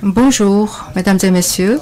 Bonjour, mesdames et messieurs.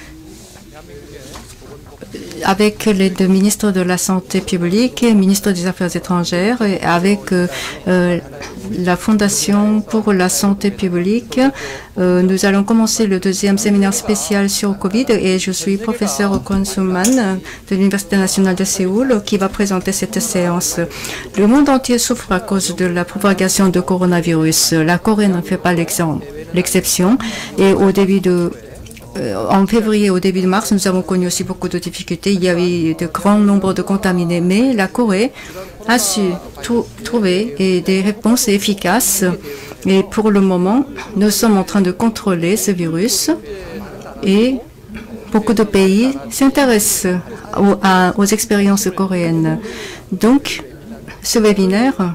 Avec les deux ministres de la Santé publique et ministre des Affaires étrangères et avec la Fondation pour la Santé publique, nous allons commencer le deuxième séminaire spécial sur Covid et je suis professeur Kwon Soo-man de l'Université nationale de Séoul qui va présenter cette séance. Le monde entier souffre à cause de la propagation de coronavirus. La Corée n'en fait pas l'exception et au début en février, au début de mars, nous avons connu aussi beaucoup de difficultés. Il y avait de grands nombres de contaminés, mais la Corée a su trouver des réponses efficaces. Et pour le moment, nous sommes en train de contrôler ce virus et beaucoup de pays s'intéressent aux expériences coréennes. Donc, ce webinaire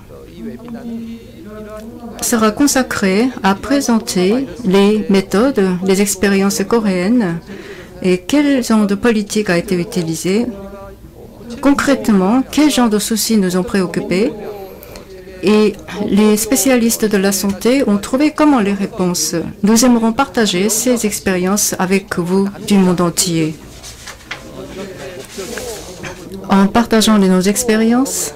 sera consacré à présenter les méthodes, les expériences coréennes et quel genre de politique a été utilisée. Concrètement, quel genre de soucis nous ont préoccupés et les spécialistes de la santé ont trouvé comment les réponses. Nous aimerons partager ces expériences avec vous du monde entier. En partageant nos expériences,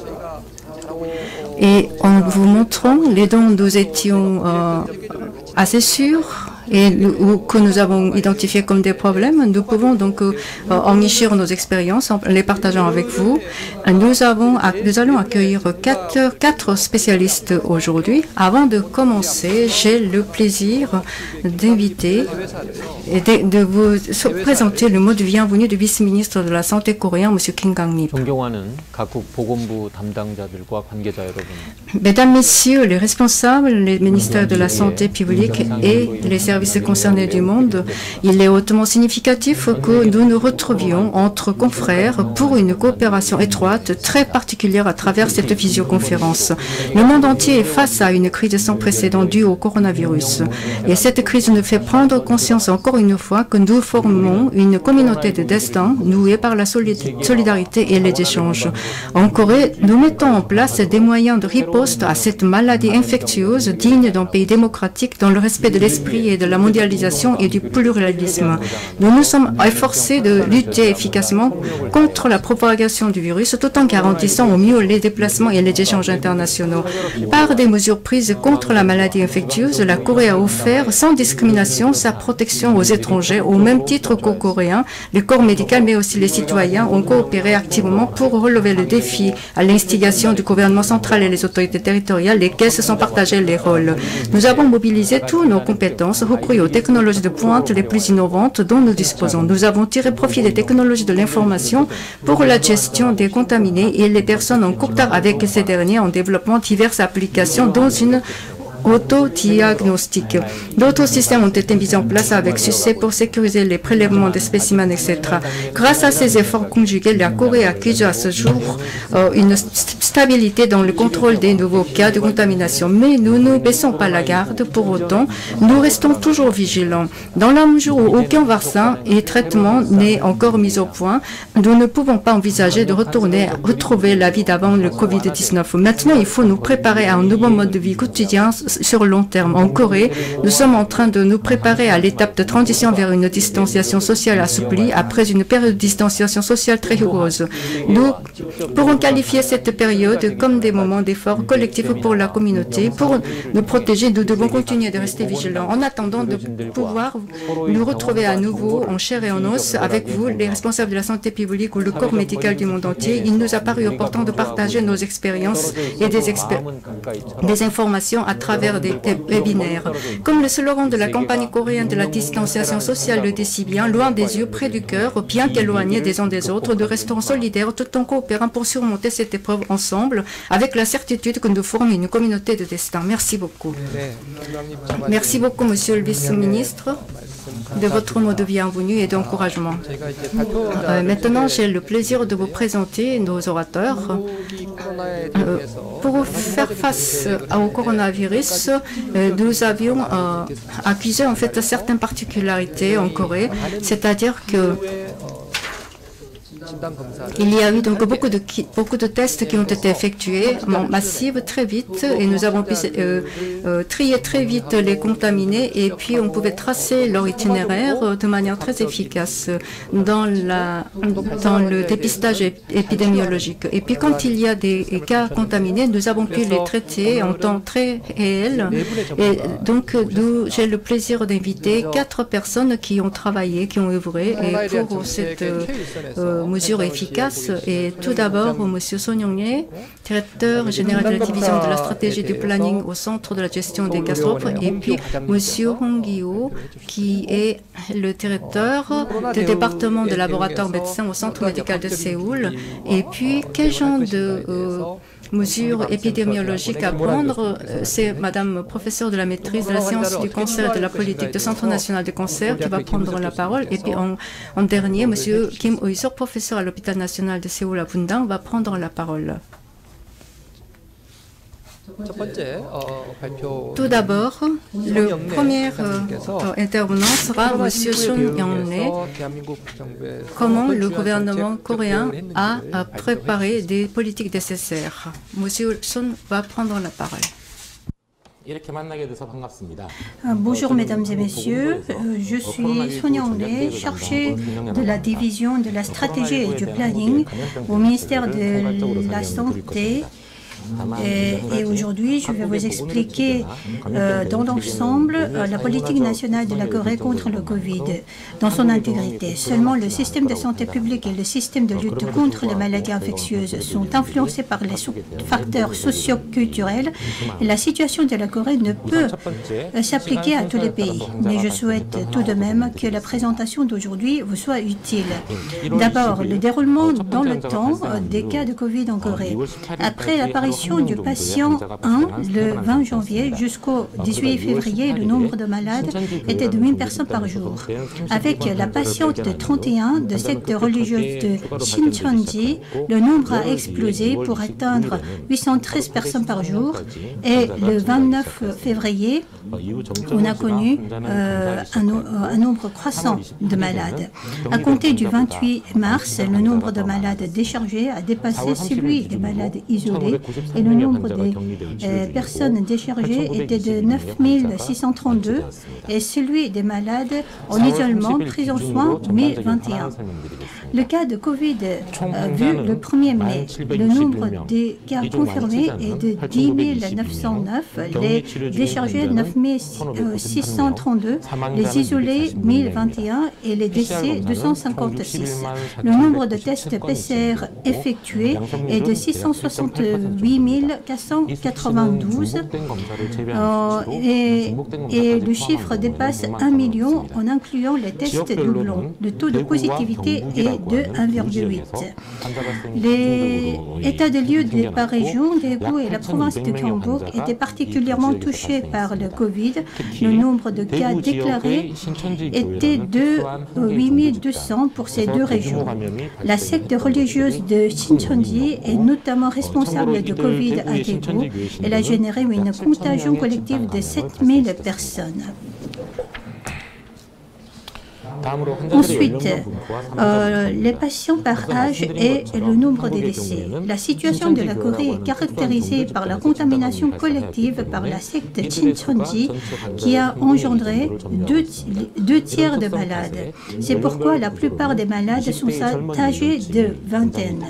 et en vous montrant les dont nous étions assez sûrs et que nous avons identifiés comme des problèmes, nous pouvons donc enrichir nos expériences en les partageant avec vous. Nous allons accueillir quatre spécialistes aujourd'hui. Avant de commencer, j'ai le plaisir d'inviter et de vous présenter le mot de bienvenue du vice-ministre de la Santé coréen, M. Kim Kang-mi. Mesdames, Messieurs les responsables, les ministères de la Santé publique et les services concernés du monde, il est hautement significatif que nous nous retrouvions entre confrères pour une coopération étroite très particulière à travers cette visioconférence. Le monde entier est face à une crise sans précédent due au coronavirus. Et cette crise nous fait prendre conscience encore une fois que nous formons une communauté de destin nouée par la solidarité et les échanges. En Corée, nous mettons en place des moyens de riposte à cette maladie infectieuse digne d'un pays démocratique dans le respect de l'esprit et de la mondialisation et du pluralisme. Nous nous sommes efforcés de lutter efficacement contre la propagation du virus tout en garantissant au mieux les déplacements et les échanges internationaux. Par des mesures prises contre la maladie infectieuse, la Corée a offert sans discrimination sa protection aux étrangers au même titre qu'aux Coréens. Le corps médical mais aussi les citoyens ont coopéré activement pour relever le défi à l'instigation du gouvernement central et les autorités territoriales, lesquelles se sont partagés les rôles. Nous avons mobilisé toutes nos compétences, recouru aux technologies de pointe les plus innovantes dont nous disposons. Nous avons tiré profit des technologies de l'information pour la gestion des contaminés et les personnes en contact avec ces derniers en développant diverses applications dont une autodiagnostic. D'autres systèmes ont été mis en place avec succès pour sécuriser les prélèvements des spécimens, etc. Grâce à ces efforts conjugués, la Corée accuse à ce jour une stabilité dans le contrôle des nouveaux cas de contamination. Mais nous ne baissons pas la garde. Pour autant, nous restons toujours vigilants. Dans la mesure où aucun vaccin et traitement n'est encore mis au point, nous ne pouvons pas envisager de retrouver la vie d'avant le Covid-19. Maintenant, il faut nous préparer à un nouveau mode de vie quotidien sur long terme. En Corée, nous sommes en train de nous préparer à l'étape de transition vers une distanciation sociale assouplie après une période de distanciation sociale très rigoureuse. Nous pourrons qualifier cette période comme des moments d'effort collectif pour la communauté. Pour nous protéger, nous devons continuer de rester vigilants. En attendant de pouvoir nous retrouver à nouveau en chair et en os avec vous, les responsables de la santé publique ou le corps médical du monde entier, il nous a paru important de partager nos expériences et des informations à travers des webinaires. Comme le slogan de la campagne coréenne de la distanciation sociale le dit si bien, loin des yeux, près du cœur, bien qu'éloignés des uns des autres, nous resterons solidaires tout en coopérant pour surmonter cette épreuve ensemble, avec la certitude que nous formons une communauté de destin. Merci beaucoup. Merci beaucoup, Monsieur le vice-ministre, de votre mot de bienvenue et d'encouragement. Maintenant, j'ai le plaisir de vous présenter nos orateurs. Pour faire face au coronavirus, nous avions accusé en fait certaines particularités en Corée, c'est-à-dire que Il y a eu donc beaucoup de tests qui ont été effectués massifs très vite et nous avons pu trier très vite les contaminés et puis on pouvait tracer leur itinéraire de manière très efficace dans le dépistage épidémiologique. Et puis quand il y a des cas contaminés, nous avons pu les traiter en temps très réel. Et donc j'ai le plaisir d'inviter 4 personnes qui ont travaillé, qui ont œuvré et pour cette mesure efficace. Et tout d'abord, M. Son Young-hye, directeur général de la division de la stratégie du planning au centre de la gestion des catastrophes, et puis M. Hong Gi-ho, qui est le directeur du département de laboratoire médecin au centre médical de Séoul. Et puis, quel genre de mesures épidémiologiques à prendre? C'est Madame professeure de la maîtrise de la science du cancer et de la politique du Centre national du cancer qui va prendre la parole. Et puis en dernier, M. Kim Ho-seok, professeur à l'hôpital national de Séoul à Bundang, va prendre la parole. Tout d'abord, le premier intervenant sera M. Son Young-hae. Comment le gouvernement coréen a préparé des politiques nécessaires. M. Son va prendre la parole. Bonjour mesdames et messieurs, je suis Son Young-hae, chargée de la division de la stratégie et du planning au ministère de la Santé. Et aujourd'hui, je vais vous expliquer dans l'ensemble la politique nationale de la Corée contre le Covid dans son intégrité. Seulement le système de santé publique et le système de lutte contre les maladies infectieuses sont influencés par les facteurs socio-culturels et la situation de la Corée ne peut s'appliquer à tous les pays. Mais je souhaite tout de même que la présentation d'aujourd'hui vous soit utile. D'abord, le déroulement dans le temps des cas de Covid en Corée. Après l'apparition du patient 1 le 20 janvier jusqu'au 18 février, le nombre de malades était de 1000 personnes par jour. Avec la patiente 31 de secte religieuse de Shincheonji, le nombre a explosé pour atteindre 813 personnes par jour. Et le 29 février, on a connu un nombre croissant de malades. À compter du 28 mars, le nombre de malades déchargés a dépassé celui des malades isolés et le nombre des personnes déchargées était de 9632 et celui des malades en isolement pris en soins 1021. Le cas de Covid vu le 1er mai, le nombre des cas confirmés est de 10 909, les déchargés 9632, les isolés 1021 et les décès 256. Le nombre de tests PCR effectués est de 668 492 et le chiffre dépasse 1 million en incluant les tests doublons. Le taux de positivité est de 1,8. Les états de lieu par région, Daegu et la province de Gyeongbuk étaient particulièrement touchés par le Covid. Le nombre de cas déclarés était de 8200 pour ces deux régions. La secte religieuse de Shincheonji est notamment responsable de Covid à Daegu. Elle a généré une contagion collective de 7000 personnes. Ensuite, les patients par âge et le nombre de décès. La situation de la Corée est caractérisée par la contamination collective par la secte Shincheonji qui a engendré deux tiers de malades. C'est pourquoi la plupart des malades sont âgés de vingtaine.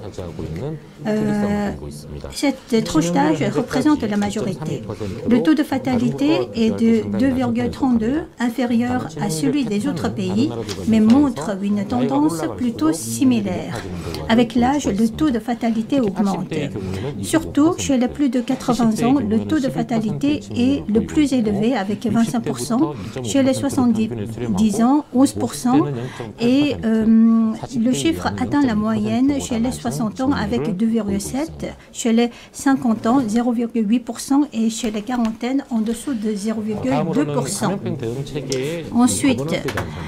Cette tranche d'âge représente la majorité. Le taux de fatalité est de 2,32, inférieur à celui des autres pays, mais montre une tendance plutôt similaire. Avec l'âge, le taux de fatalité augmente. Surtout chez les plus de 80 ans, le taux de fatalité est le plus élevé avec 25%, chez les 70 ans, 11%, et le chiffre atteint la moyenne chez les 60 ans avec 2,7%, chez les 50 ans, 0,8% et chez les quarantaines en dessous de 0,2%. Ensuite,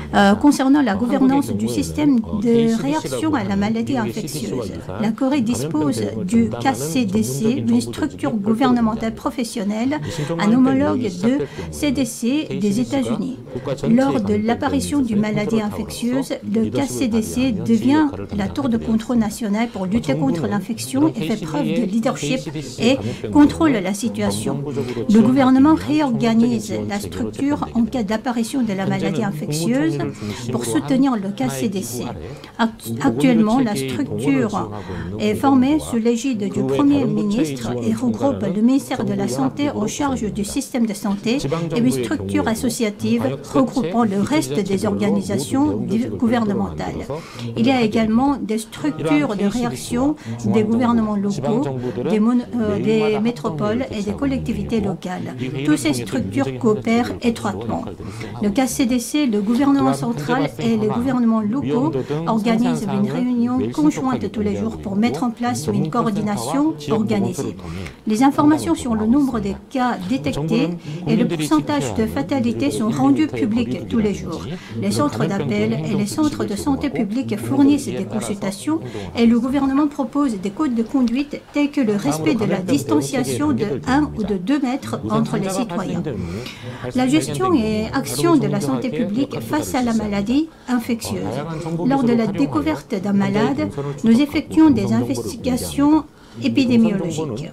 concernant la gouvernance du système de réaction à la maladie infectieuse. La Corée dispose du KCDC, une structure gouvernementale professionnelle, un homologue de CDC des États-Unis. Lors de l'apparition d'une maladie infectieuse, le KCDC devient la tour de contrôle nationale pour lutter contre l'infection et fait preuve de leadership et contrôle la situation. Le gouvernement réorganise la structure en cas d'apparition de la maladie infectieuse pour soutenir le KCDC. Actuellement, la structure est formée sous l'égide du Premier ministre et regroupe le ministère de la Santé en charge du système de santé et une structure associative regroupant le reste des organisations gouvernementales. Il y a également des structures de réaction des gouvernements locaux, des métropoles et des collectivités locales. Toutes ces structures coopèrent étroitement. Le KCDC, le gouvernement central et les gouvernements locaux organisent une réunion conjointe tous les jours pour mettre en place une coordination organisée. Les informations sur le nombre de cas détectés et le pourcentage de fatalité sont rendues publiques tous les jours. Les centres d'appel et les centres de santé publique fournissent des consultations et le gouvernement propose des codes de conduite tels que le respect de la distanciation de 1 ou de 2 mètres entre les citoyens. La gestion et action de la santé publique face à la maladie infectieuse. Lors de la découverte d'un malade, nous effectuons des investigations épidémiologique.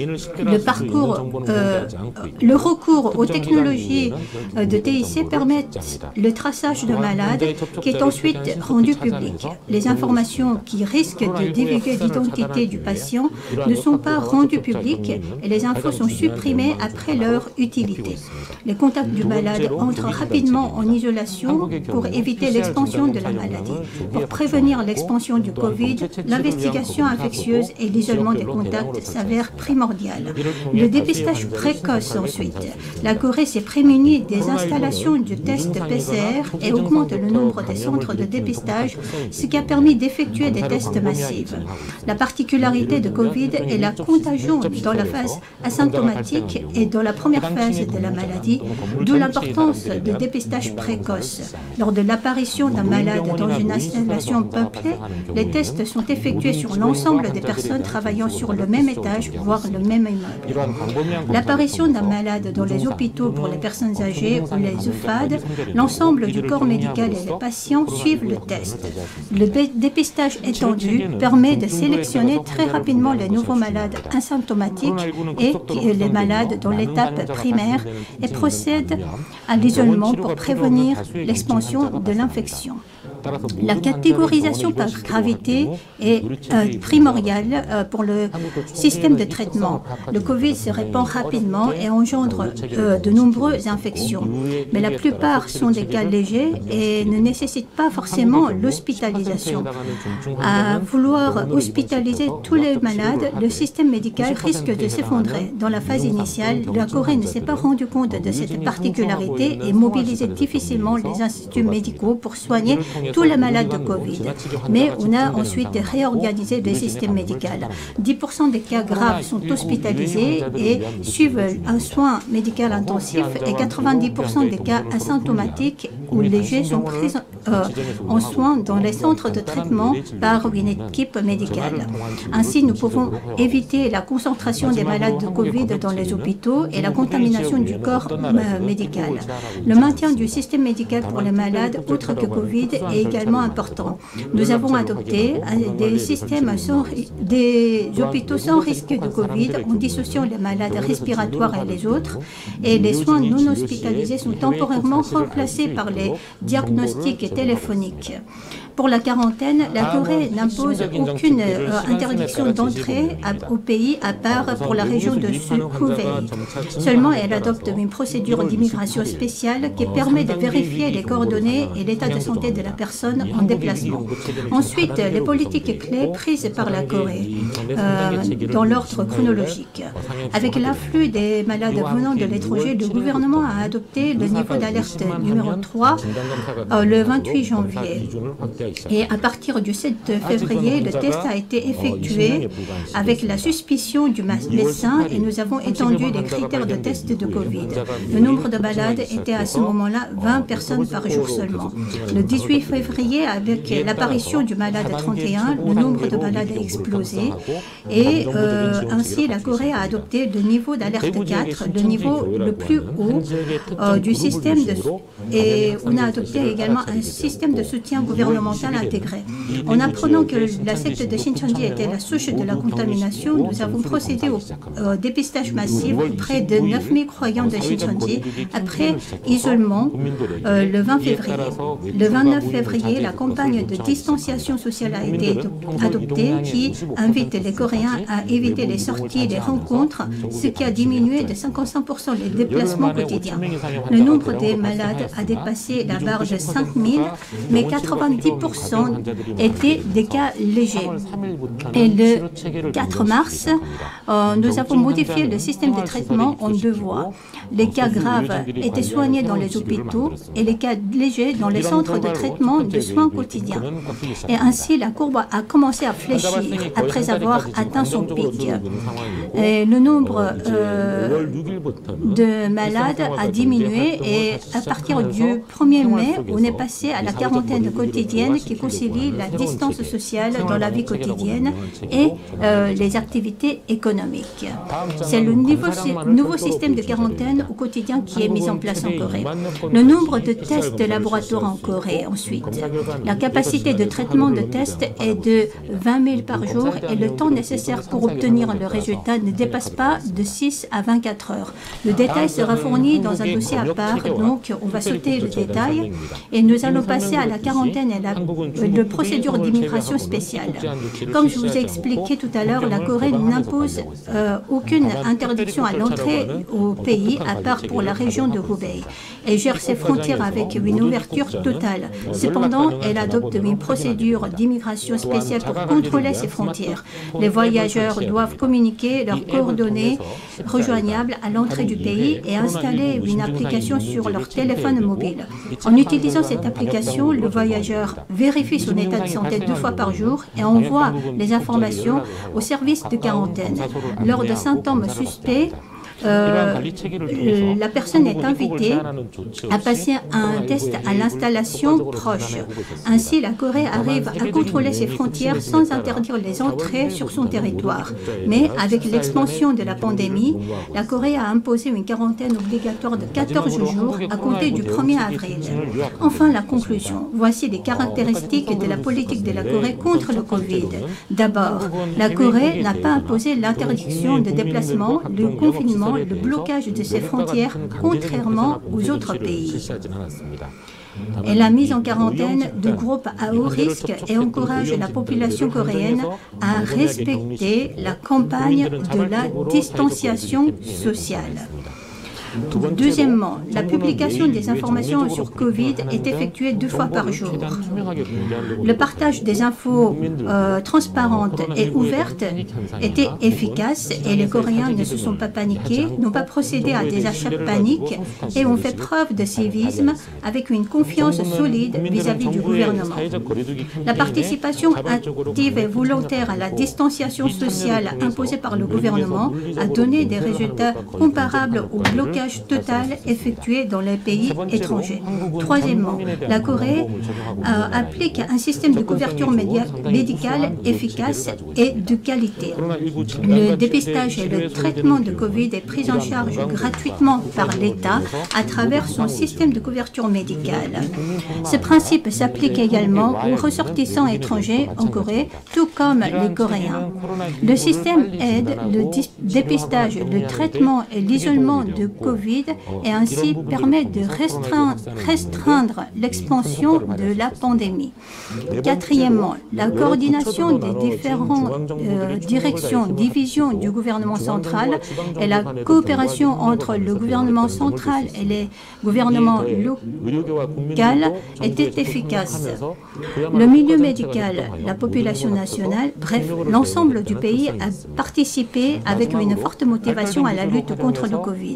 Le recours aux technologies de TIC permettent le traçage de malades qui est ensuite rendu public. Les informations qui risquent de divulguer l'identité du patient ne sont pas rendues publiques et les infos sont supprimées après leur utilité. Les contacts du malade entrent rapidement en isolation pour éviter l'expansion de la maladie. Pour prévenir l'expansion du Covid, l'investigation infectieuse et l'isolement des contacts s'avèrent primordial. Le dépistage précoce ensuite. La Corée s'est prémunie des installations du test PCR et augmente le nombre des centres de dépistage, ce qui a permis d'effectuer des tests massifs. La particularité de Covid est la contagion dans la phase asymptomatique et dans la première phase de la maladie, d'où l'importance du dépistage précoce. Lors de l'apparition d'un malade dans une installation peuplée, les tests sont effectués sur l'ensemble des personnes travaillant sur le même étage, voire le même immeuble. L'apparition d'un malade dans les hôpitaux pour les personnes âgées ou les EHPAD, l'ensemble du corps médical et les patients suivent le test. Le dépistage étendu permet de sélectionner très rapidement les nouveaux malades asymptomatiques et les malades dans l'étape primaire et procède à l'isolement pour prévenir l'expansion de l'infection. La catégorisation par gravité est primordiale pour le système de traitement. Le Covid se répand rapidement et engendre de nombreuses infections, mais la plupart sont des cas légers et ne nécessitent pas forcément l'hospitalisation. À vouloir hospitaliser tous les malades, le système médical risque de s'effondrer. Dans la phase initiale, la Corée ne s'est pas rendu compte de cette particularité et mobilisait difficilement les instituts médicaux pour soigner tous les malades de Covid. Mais on a ensuite réorganisé le système médical. 10% des cas graves sont hospitalisés et suivent un soin médical intensif et 90% des cas asymptomatiques ou légers sont pris en soins dans les centres de traitement par une équipe médicale. Ainsi, nous pouvons éviter la concentration des malades de Covid dans les hôpitaux et la contamination du corps médical. Le maintien du système médical pour les malades, autres que Covid, est également important. Nous avons adopté des hôpitaux sans risque de Covid en dissociant les malades respiratoires et les autres, et les soins non hospitalisés sont temporairement remplacés par les diagnostics téléphoniques. Pour la quarantaine, la Corée n'impose aucune interdiction d'entrée au pays à part pour la région de Sukhuvei. Seulement, elle adopte une procédure d'immigration spéciale qui permet de vérifier les coordonnées et l'état de santé de la personne en déplacement. Ensuite, les politiques clés prises par la Corée dans l'ordre chronologique. Avec l'afflux des malades venant de l'étranger, le gouvernement a adopté le niveau d'alerte numéro 3 le 28 janvier. Et à partir du 7 février, le test a été effectué avec la suspicion du médecin et nous avons étendu les critères de test de Covid. Le nombre de malades était à ce moment-là 20 personnes par jour seulement. Le 18 février, avec l'apparition du malade 31, le nombre de malades a explosé et ainsi la Corée a adopté le niveau d'alerte 4, le niveau le plus haut du système et on a adopté également un système de soutien gouvernemental intégré. En apprenant que la secte de Shincheonji était la souche de la contamination, nous avons procédé au dépistage massif près de 9000 croyants de Shincheonji après isolement le 20 février. Le 29 février, la campagne de distanciation sociale a été adoptée qui invite les Coréens à éviter les sorties et les rencontres, ce qui a diminué de 55% les déplacements quotidiens. Le nombre des malades a dépassé la barre de 5000, mais 90% étaient des cas légers. Et le 4 mars, nous avons modifié le système de traitement en deux voies. Les cas graves étaient soignés dans les hôpitaux et les cas légers dans les centres de traitement de soins quotidiens. Et ainsi, la courbe a commencé à fléchir après avoir atteint son pic. Et le nombre de malades a diminué et à partir du 1er mai, on est passé à la quarantaine quotidienne qui concilie la distance sociale dans la vie quotidienne et les activités économiques. C'est le nouveau système de quarantaine au quotidien qui est mis en place en Corée. Le nombre de tests de laboratoire en Corée, ensuite. La capacité de traitement de tests est de 20 000 par jour et le temps nécessaire pour obtenir le résultat ne dépasse pas de 6 à 24 heures. Le détail sera fourni dans un dossier à part, donc on va sauter le détail et nous allons passer à la quarantaine et la procédure d'immigration spéciale. Comme je vous ai expliqué tout à l'heure, la Corée n'impose aucune interdiction à l'entrée au pays à part pour la région de Hubei et gère ses frontières avec une ouverture totale. Cependant, elle adopte une procédure d'immigration spéciale pour contrôler ses frontières. Les voyageurs doivent communiquer leurs coordonnées rejoignables à l'entrée du pays et installer une application sur leur téléphone mobile. En utilisant cette application, le voyageur vérifie son état de santé 2 fois par jour et envoie les informations au service de quarantaine. Lors de symptômes suspects, la personne est invitée à passer un test à l'installation proche. Ainsi, la Corée arrive à contrôler ses frontières sans interdire les entrées sur son territoire. Mais avec l'expansion de la pandémie, la Corée a imposé une quarantaine obligatoire de 14 jours à compter du 1er avril. Enfin, la conclusion. Voici les caractéristiques de la politique de la Corée contre le Covid. D'abord, la Corée n'a pas imposé l'interdiction de déplacement, le confinement, le blocage de ses frontières, contrairement aux autres pays. Et la mise en quarantaine de groupes à haut risque et encourage la population coréenne à respecter la campagne de la distanciation sociale. Deuxièmement, la publication des informations sur Covid est effectuée 2 fois par jour. Le partage des infos transparentes et ouvertes était efficace et les Coréens ne se sont pas paniqués, n'ont pas procédé à des achats paniques et ont fait preuve de civisme avec une confiance solide vis-à-vis du gouvernement. La participation active et volontaire à la distanciation sociale imposée par le gouvernement a donné des résultats comparables au blocage total effectué dans les pays étrangers. Troisièmement, la Corée applique un système de couverture médicale efficace et de qualité. Le dépistage et le traitement de Covid est pris en charge gratuitement par l'État à travers son système de couverture médicale. Ce principe s'applique également aux ressortissants étrangers en Corée, tout comme les Coréens. Le système aide le dépistage, le traitement et l'isolement de Covid et ainsi permet de restreindre l'expansion de la pandémie. Quatrièmement, la coordination des différentes divisions du gouvernement central et la coopération entre le gouvernement central et les gouvernements locaux était efficace. Le milieu médical, la population nationale, bref, l'ensemble du pays a participé avec une forte motivation à la lutte contre le Covid.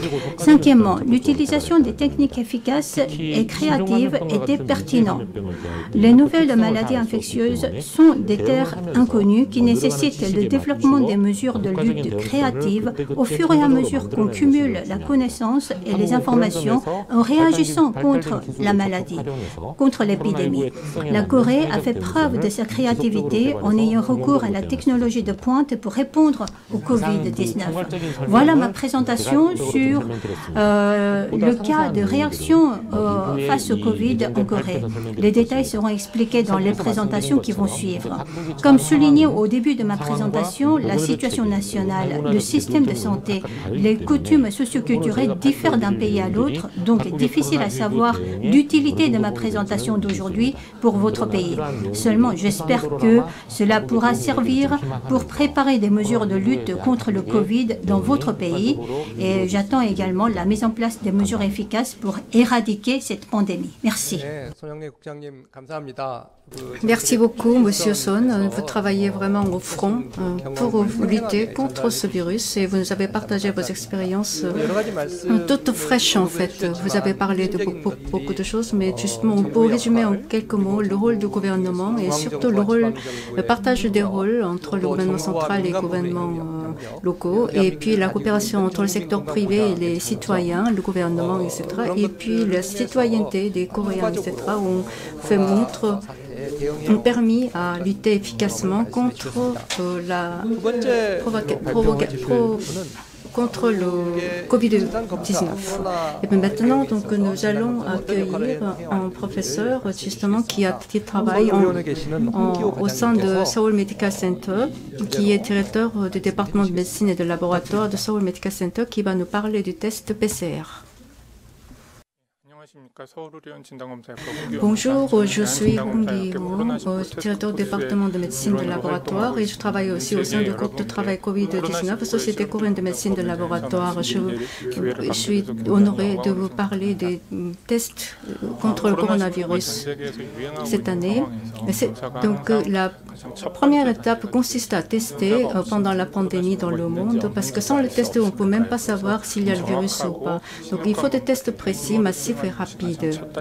Cinquièmement, l'utilisation des techniques efficaces et créatives était pertinente. Les nouvelles maladies infectieuses sont des terres inconnues qui nécessitent le développement des mesures de lutte créatives au fur et à mesure qu'on cumule la connaissance et les informations en réagissant contre la maladie, contre l'épidémie. La Corée a fait preuve de sa créativité en ayant recours à la technologie de pointe pour répondre au Covid-19. Voilà ma présentation sur le cas de réaction face au Covid en Corée. Les détails seront expliqués dans les présentations qui vont suivre. Comme souligné au début de ma présentation, la situation nationale, le système de santé, les coutumes socioculturelles diffèrent d'un pays à l'autre, donc difficile à savoir l'utilité de ma présentation d'aujourd'hui pour votre pays. Seulement, j'espère que cela pourra servir pour préparer des mesures de lutte contre le Covid dans votre pays et j'attends également la mise en place des mesures efficaces pour éradiquer cette pandémie. Merci. Merci beaucoup, Monsieur Son. Vous travaillez vraiment au front pour lutter contre ce virus et vous nous avez partagé vos expériences toutes fraîches en fait. Vous avez parlé de beaucoup de choses, mais justement, pour résumer en quelques mots, le rôle du gouvernement et surtout le partage des rôles entre le gouvernement central et les gouvernements locaux, et puis la coopération entre le secteur privé et les citoyens, le gouvernement, etc. Et puis la citoyenneté des Coréens, etc. Ont permis à lutter efficacement contre contre le Covid-19. Et bien maintenant, donc, nous allons accueillir un professeur justement qui travaille au sein de Seoul Medical Center, qui est directeur du département de médecine et de laboratoire de Seoul Medical Center, qui va nous parler du test PCR. Bonjour, je suis Hong Gi-won, directeur du département de médecine de laboratoire et je travaille aussi au sein du groupe de travail Covid-19, Société coréenne de médecine de laboratoire. Je suis honoré de vous parler des tests contre le coronavirus cette année. Donc, la première étape consiste à tester pendant la pandémie dans le monde, parce que sans le test, on ne peut même pas savoir s'il y a le virus ou pas. Donc, il faut des tests précis, massifs et rapides.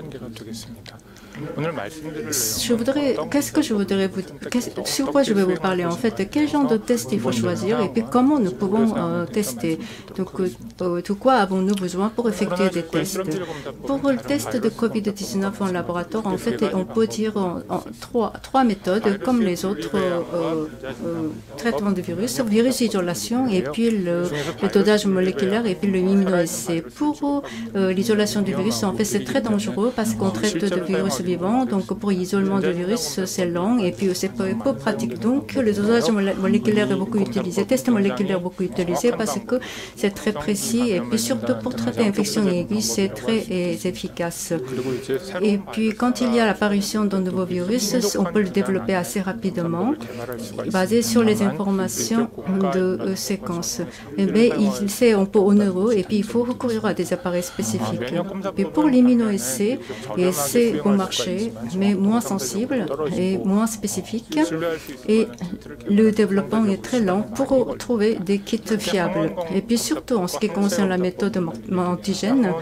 Sur quoi je vais vous parler en fait, quel genre de test il faut choisir et puis comment nous pouvons tester. Donc, de quoi avons-nous besoin pour effectuer des tests? Pour le test de Covid-19 en laboratoire, en fait, on peut dire trois méthodes comme les autres traitements de virus isolation et puis le dosage moléculaire et puis le immunoassay. Pour l'isolation du virus, en fait, c'est très dangereux parce qu'on traite de virus vivant, donc pour l'isolement du virus, c'est long et puis c'est peu pratique. Donc, le dosage moléculaire est beaucoup utilisé, test moléculaire beaucoup utilisé parce que c'est très précis et puis surtout pour traiter l'infection aiguë, c'est très efficace. Et puis, quand il y a l'apparition d'un nouveau virus, on peut le développer assez rapidement, basé sur les informations de séquence. Et on peut honorer et puis il faut recourir à des appareils spécifiques. Et pour l'immunoassay, c'est au marché, mais moins sensible et moins spécifique. Et le développement est très lent pour trouver des kits fiables. Et puis surtout, en ce qui concerne la méthode antigène,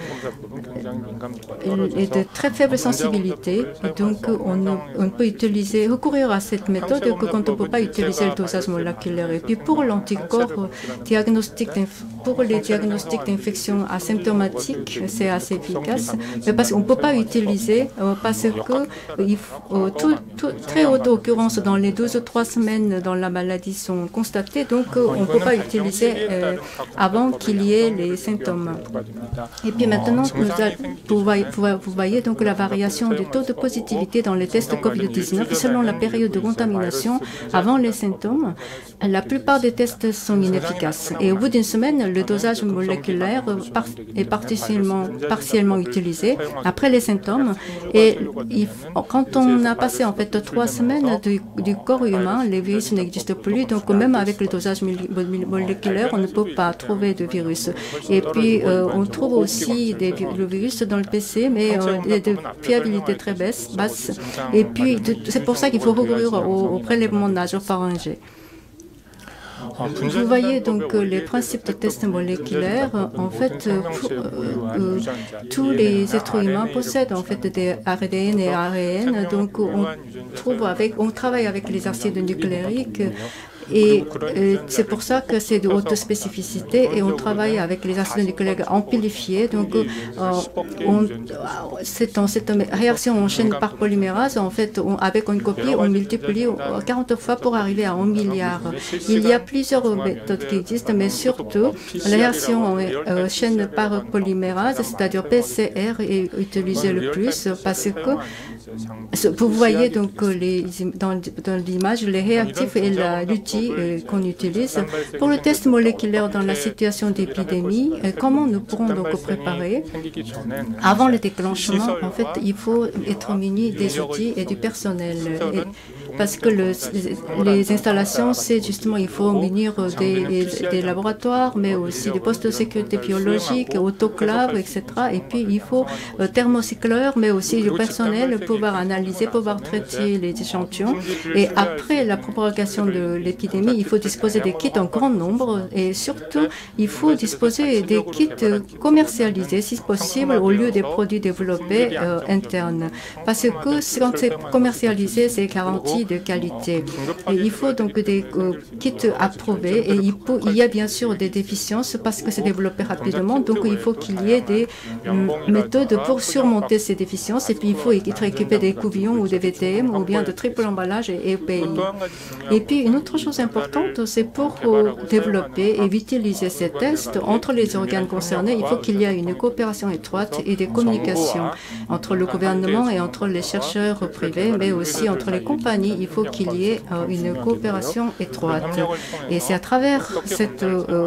elle est de très faible sensibilité. Et donc, on peut recourir à cette méthode que quand on ne peut pas utiliser le dosage moléculaire. Et puis pour l'anticorps, pour les diagnostics d'infection asymptomatique, c'est assez efficace. Mais parce qu'on ne peut pas utiliser parce que très haute occurrence dans les 2 ou 3 semaines dans la maladie sont constatées, donc on ne peut pas utiliser avant qu'il y ait les symptômes. Et puis maintenant, vous voyez donc la variation du taux de positivité dans les tests Covid-19 selon la période de contamination avant les symptômes. La plupart des tests sont inefficaces et au bout d'une semaine, le dosage moléculaire est partiellement utilisé après les symptômes. Et quand on a passé en fait 3 semaines du corps humain, les virus n'existent plus. Donc même avec le dosage moléculaire, on ne peut pas trouver de virus. Et puis on trouve aussi le virus dans le PC, mais de fiabilité très basse. Et puis c'est pour ça qu'il faut recourir au prélèvement nasopharyngé. Vous voyez donc les principes de tests moléculaires. En fait, tous les êtres humains possèdent en fait des ADN et ARN. Donc, on travaille avec les acides nucléiques. Et c'est pour ça que c'est de haute spécificité et on travaille avec les acides nucléiques amplifiés. Donc, dans cette réaction en chaîne par polymérase, en fait, avec une copie, on multiplie 40 fois pour arriver à 1 milliard. Il y a plusieurs méthodes qui existent, mais surtout, la réaction en chaîne par polymérase, c'est-à-dire PCR, est utilisée le plus parce que vous voyez donc dans l'image les réactifs et l'outil qu'on utilise. Pour le test moléculaire dans la situation d'épidémie, comment nous pourrons donc préparer? Avant le déclenchement, en fait, il faut être muni des outils et du personnel. Parce que les installations, c'est justement, il faut munir des laboratoires, mais aussi des postes de sécurité biologique, autoclaves, etc. Et puis, il faut thermocycleurs, mais aussi du personnel pour pouvoir analyser, pour pouvoir traiter les échantillons. Et après la propagation de l'épidémie, il faut disposer des kits en grand nombre et surtout, il faut disposer des kits commercialisés, si possible, au lieu des produits développés internes. Parce que quand c'est commercialisé, c'est garanti de qualité. Et il faut donc des kits approuvés et il y a bien sûr des déficiences parce que c'est développé rapidement. Donc, il faut qu'il y ait des méthodes pour surmonter ces déficiences et puis il faut être équipé des couvillons ou des VTM ou bien de triple emballage et EPI. Et puis, une autre chose importante, c'est pour développer et utiliser ces tests entre les organes concernés, il faut qu'il y ait une coopération étroite et des communications entre le gouvernement et entre les chercheurs privés, mais aussi entre les compagnies. Il faut qu'il y ait une coopération étroite. Et c'est à travers cette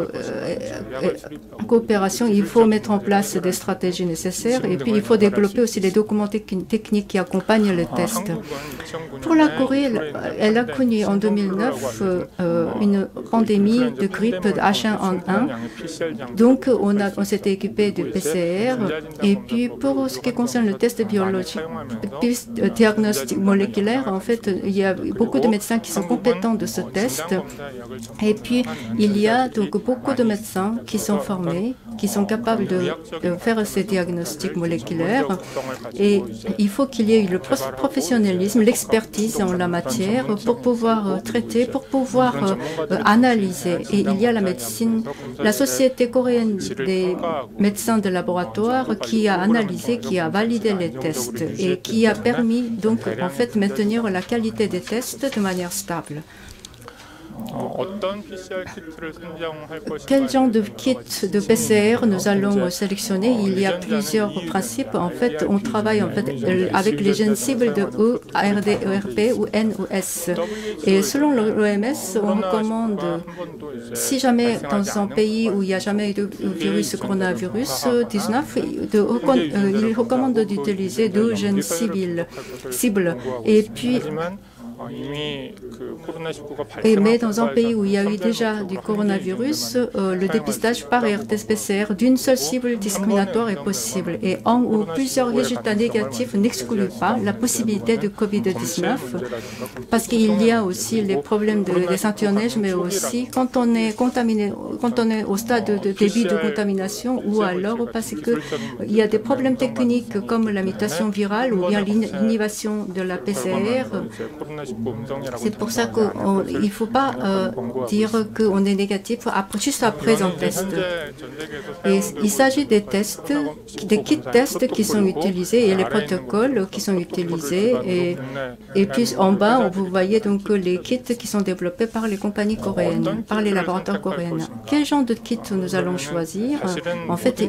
coopération, il faut mettre en place des stratégies nécessaires et puis il faut développer aussi les documents techniques qui accompagnent les tests. Pour la Corée, elle a connu en 2009 une pandémie de grippe H1N1. Donc, on s'était équipé de PCR. Et puis, pour ce qui concerne le test biologique, diagnostic moléculaire, en fait, il y a beaucoup de médecins qui sont compétents de ce test. Et puis, il y a donc beaucoup de médecins qui sont formés, qui sont capables de faire ces diagnostics moléculaires. Et il faut qu'il y ait le professionnalisme, l'expertise en la matière pour pouvoir traiter, pour pouvoir analyser. Et il y a la médecine, la Société coréenne des médecins de laboratoire qui a analysé, qui a validé les tests et qui a permis donc en fait maintenir la qualité des tests de manière stable. Quel genre de kit de PCR nous allons sélectionner? Il y a plusieurs principes. En fait, on travaille avec les gènes cibles de E, ARD, ERP ou N ou S. Et selon l'OMS, on recommande, si jamais dans un pays où il n'y a jamais eu de virus coronavirus 19, il recommande d'utiliser 2 gènes cibles. Et puis, mais dans un pays où il y a eu déjà du coronavirus, le dépistage par RT-PCR d'une seule cible discriminatoire est possible. Et un ou plusieurs résultats négatifs n'excluent pas la possibilité de COVID-19, parce qu'il y a aussi les problèmes des échantillonnages, mais aussi quand on est contaminé, quand on est au stade de début de contamination, ou alors parce qu'il y a des problèmes techniques comme la mutation virale ou bien l'inhibition de la PCR. C'est pour ça qu'il ne faut pas dire qu'on est négatif juste après un test. Et il s'agit des tests, des kits tests qui sont utilisés et les protocoles qui sont utilisés. Et puis en bas, vous voyez donc les kits qui sont développés par les compagnies coréennes, par les laboratoires coréens. Quel genre de kit nous allons choisir? En fait,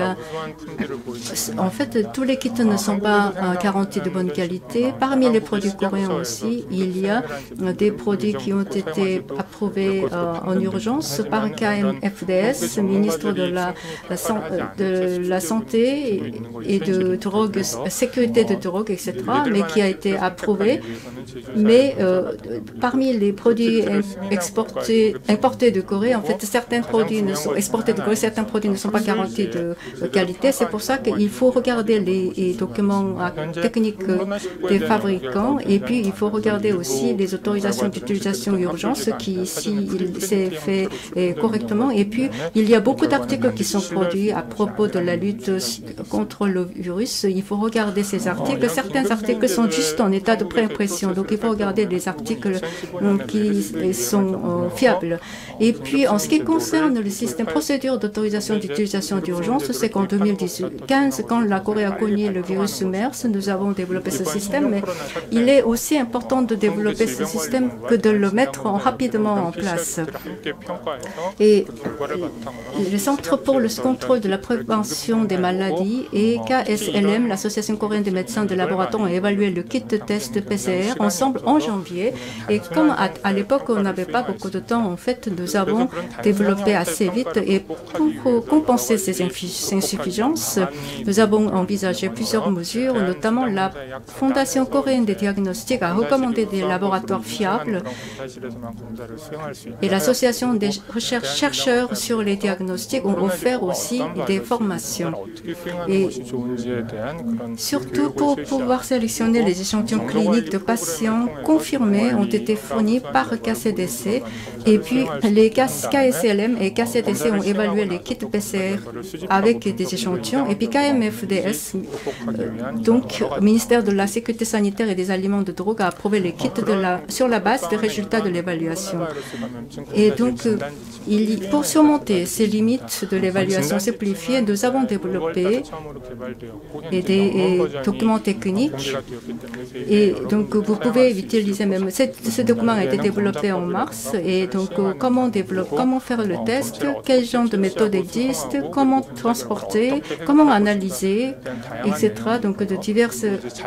tous les kits ne sont pas garantis de bonne qualité. Parmi les produits coréens aussi, il y a des produits qui ont été approuvés en urgence par KMFDS, ministre de la Santé et de drogue, sécurité de drogue, etc., mais qui a été approuvé. Mais parmi les produits importés de Corée, en fait, certains produits exportés de Corée, certains produits ne sont pas garantis de qualité. C'est pour ça qu'il faut regarder les documents techniques des fabricants et puis il faut regarder regarder aussi les autorisations d'utilisation urgence qui, s'il s'est fait correctement. Et puis, il y a beaucoup d'articles qui sont produits à propos de la lutte contre le virus. Il faut regarder ces articles. Certains articles sont juste en état de pré-impression. Donc, il faut regarder des articles qui sont fiables. Et puis, en ce qui concerne le système procédure d'autorisation d'utilisation d'urgence, c'est qu'en 2015, quand la Corée a connu le virus MERS, nous avons développé ce système, mais il est aussi important de développer ce système que de le mettre rapidement en place. Et le Centre pour le contrôle de la prévention des maladies et KSLM, l'Association coréenne des médecins de laboratoire, ont évalué le kit de test PCR ensemble en janvier. Et comme à l'époque, on n'avait pas beaucoup de temps, en fait, nous avons développé assez vite. Et pour compenser ces insuffisances, nous avons envisagé plusieurs mesures, notamment la Fondation coréenne des diagnostics a recommandé des laboratoires fiables et l'Association des chercheurs sur les diagnostics ont offert aussi des formations. Et surtout pour pouvoir sélectionner les échantillons cliniques de patients confirmés ont été fournis par KCDC et puis les KSLM et KCDC ont évalué les kits PCR avec des échantillons et puis KMFDS, donc ministère de la Sécurité sanitaire et des aliments de drogue, a approuvé les kits sur la base des résultats de l'évaluation. Et donc, pour surmonter ces limites de l'évaluation simplifiée, nous avons développé des documents techniques. Et donc, vous pouvez utiliser même... Ce document a été développé en mars. Et donc, comment faire le test, quel genre de méthode existe, comment transporter, comment analyser, etc. Donc, de diverses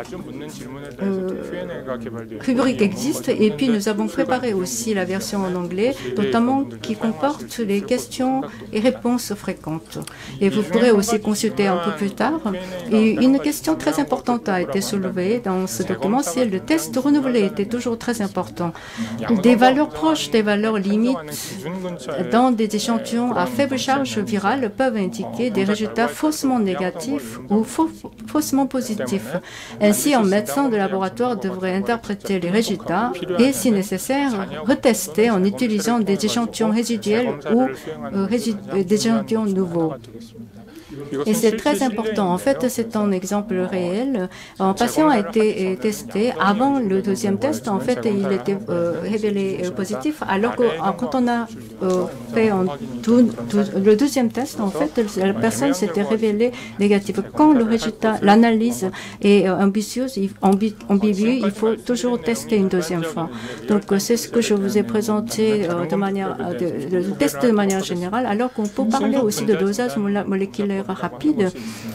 rubriques existent. Et puis, nous avons préparé aussi la version en anglais, notamment qui comporte les questions et réponses fréquentes. Et vous pourrez aussi consulter un peu plus tard. Et une question très importante a été soulevée dans ce document, c'est le test renouvelé était toujours très important. Des valeurs proches des valeurs limites dans des échantillons à faible charge virale peuvent indiquer des résultats faussement négatifs ou faussement positifs. Ainsi, un médecin de laboratoire devrait interpréter les résultats et, si nécessaire, retester en utilisant des échantillons résiduels ou des échantillons nouveaux. Et c'est très important. En fait, c'est un exemple réel. Un patient a été testé. Avant le deuxième test, en fait, il était révélé positif, alors que quand on a fait le deuxième test, en fait, la personne s'était révélée négative. Quand le résultat, l'analyse est ambitieuse, ambiguë, il faut toujours tester une deuxième fois. Donc, c'est ce que je vous ai présenté de test de manière générale, alors qu'on peut parler aussi de dosage moléculaire rapide.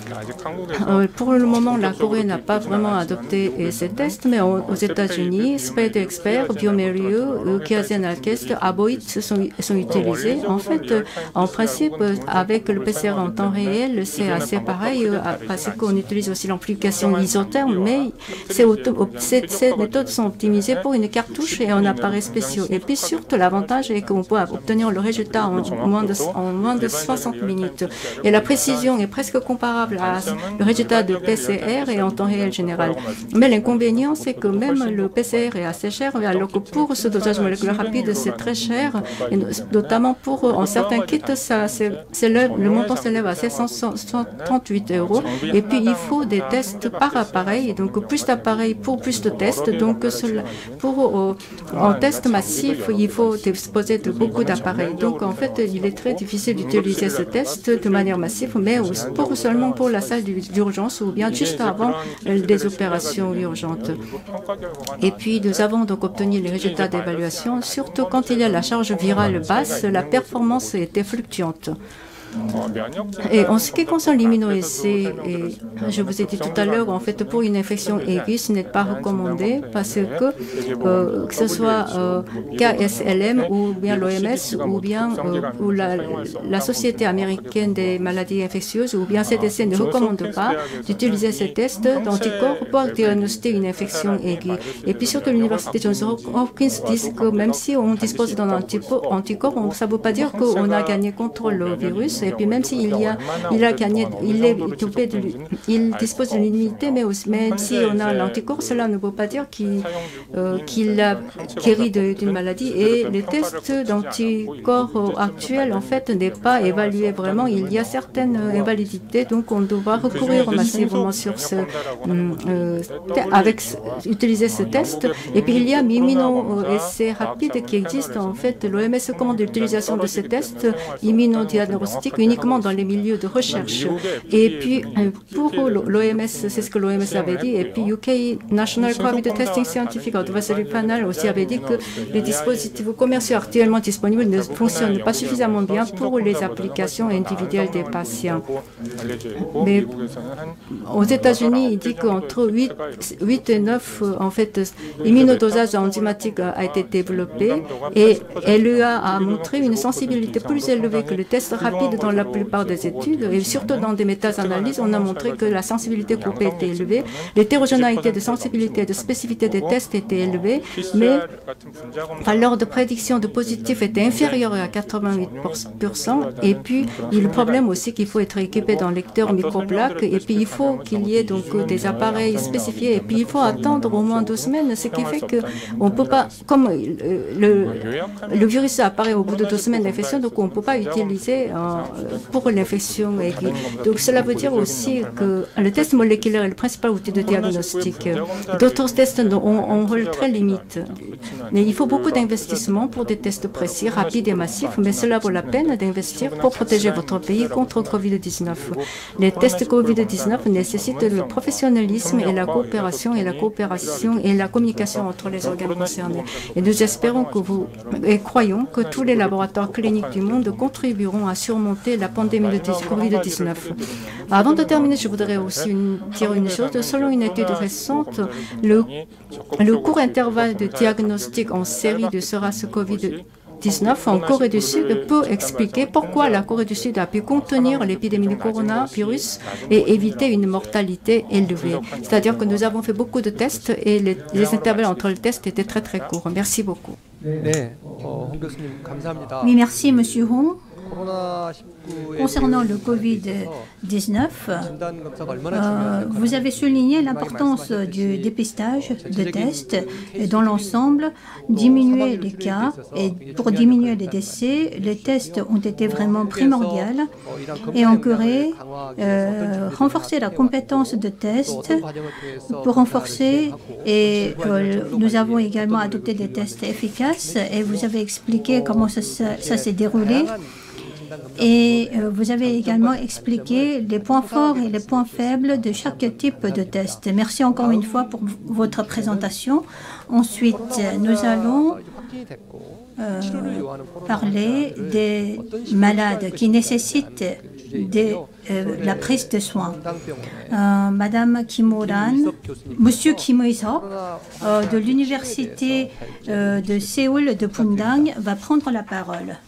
Pour le moment, la Corée n'a pas vraiment adopté ces tests, mais aux États-Unis, Spade Expert, bioMérieux, Kiazen Alkest, Aboit sont utilisés. En fait, en principe, avec le PCR en temps réel, c'est assez pareil, parce qu'on utilise aussi l'amplification isotherme, mais ces méthodes sont optimisées pour une cartouche et un appareil spécial. Et puis surtout, l'avantage est qu'on peut obtenir le résultat en moins de 60 minutes. Et la précision est presque comparable à le résultat de PCR et en temps réel général. Mais l'inconvénient, c'est que même le PCR est assez cher, alors que pour ce dosage moléculaire rapide, c'est très cher, et notamment pour en certains kits, le montant s'élève à 738 €. Et puis, il faut des tests par appareil, et donc plus d'appareils pour plus de tests. Donc, en test massif, il faut disposer de beaucoup d'appareils. Donc, en fait, il est très difficile d'utiliser ce test de manière massive, mais seulement pour la salle d'urgence ou bien juste avant des opérations urgentes. Et puis, nous avons donc obtenu les résultats d'évaluation. Surtout quand il y a la charge virale basse, la performance était fluctuante. Et en ce qui concerne l'immunoessai, je vous ai dit tout à l'heure, en fait, pour une infection aiguë, ce n'est pas recommandé parce que ce soit KSLM ou bien l'OMS ou bien la Société américaine des maladies infectieuses ou bien CDC ne recommande pas d'utiliser ces tests d'anticorps pour diagnostiquer une infection aiguë. Et puis surtout l'Université Johns Hopkins dit que même si on dispose d'un anticorps, ça ne veut pas dire qu'on a gagné contre le virus. Et puis même s'il il dispose d'une immunité, mais aussi, même si on a l'anticorps, cela ne veut pas dire qu'il a guéri d'une maladie. Et les tests d'anticorps actuels, en fait, n'est pas évalué vraiment. Il y a certaines invalidités, donc on doit recourir massivement sur utiliser ce test. Et puis il y a immuno-essais rapides qui existent. En fait, l'OMS recommande l'utilisation de ces tests immunodiagnostiques uniquement dans les milieux de recherche. Et puis pour l'OMS, c'est ce que l'OMS avait dit. Et puis UK National COVID Testing Scientific Advisory Panel aussi avait dit que les dispositifs commerciaux actuellement disponibles ne fonctionnent pas suffisamment bien pour les applications individuelles des patients. Mais aux États-Unis, il dit qu'entre 8 et 9, en fait, immunodosage enzymatique a été développé et LEA a montré une sensibilité plus élevée que le test rapide dans la plupart des études. Et surtout dans des méta-analyses, on a montré que la sensibilité groupée était élevée, l'hétérogénéité de sensibilité et de spécificité des tests était élevée, mais alors de prédiction de positif était inférieure à 88%. Et puis, il y a le problème aussi qu'il faut être équipé d'un lecteur microplaque et puis il faut qu'il y ait donc des appareils spécifiés et puis il faut attendre au moins 2 semaines, ce qui fait qu'on ne peut pas, comme le virus apparaît au bout de 2 semaines d'infection, donc on ne peut pas utiliser pour l'infection. Donc cela veut dire aussi que le test moléculaire est le principal outil de diagnostic. D'autres tests ont un rôle très limité. Mais il faut beaucoup d'investissement pour des tests précis, rapides et massifs, mais cela vaut la peine d'investir pour protéger votre pays contre Covid-19. Les tests Covid-19 nécessitent le professionnalisme et la coopération et la communication entre les organes concernés. Et nous espérons et croyons que tous les laboratoires cliniques du monde contribueront à surmonter la pandémie de Covid-19. Avant de terminer, je voudrais aussi dire une chose. Selon une étude récente, le court intervalle de diagnostic en série de SARS-CoV-19 en Corée du Sud peut expliquer pourquoi la Corée du Sud a pu contenir l'épidémie du coronavirus et éviter une mortalité élevée. C'est-à-dire que nous avons fait beaucoup de tests et les intervalles entre les tests étaient très très courts. Merci beaucoup. Oui, merci Monsieur Hong. Concernant le Covid-19, vous avez souligné l'importance du dépistage de tests et dans l'ensemble, diminuer les cas et pour diminuer les décès, les tests ont été vraiment primordiaux et en Corée, renforcer la compétence de tests pour renforcer et nous avons également adopté des tests efficaces et vous avez expliqué comment ça s'est déroulé. Et vous avez également expliqué les points forts et les points faibles de chaque type de test. Merci encore une fois pour votre présentation. Ensuite, nous allons parler des malades qui nécessitent la prise de soins. Madame Kim Ho-ran, Monsieur Kim Eui-seok de l'Université de Séoul de Pundang va prendre la parole.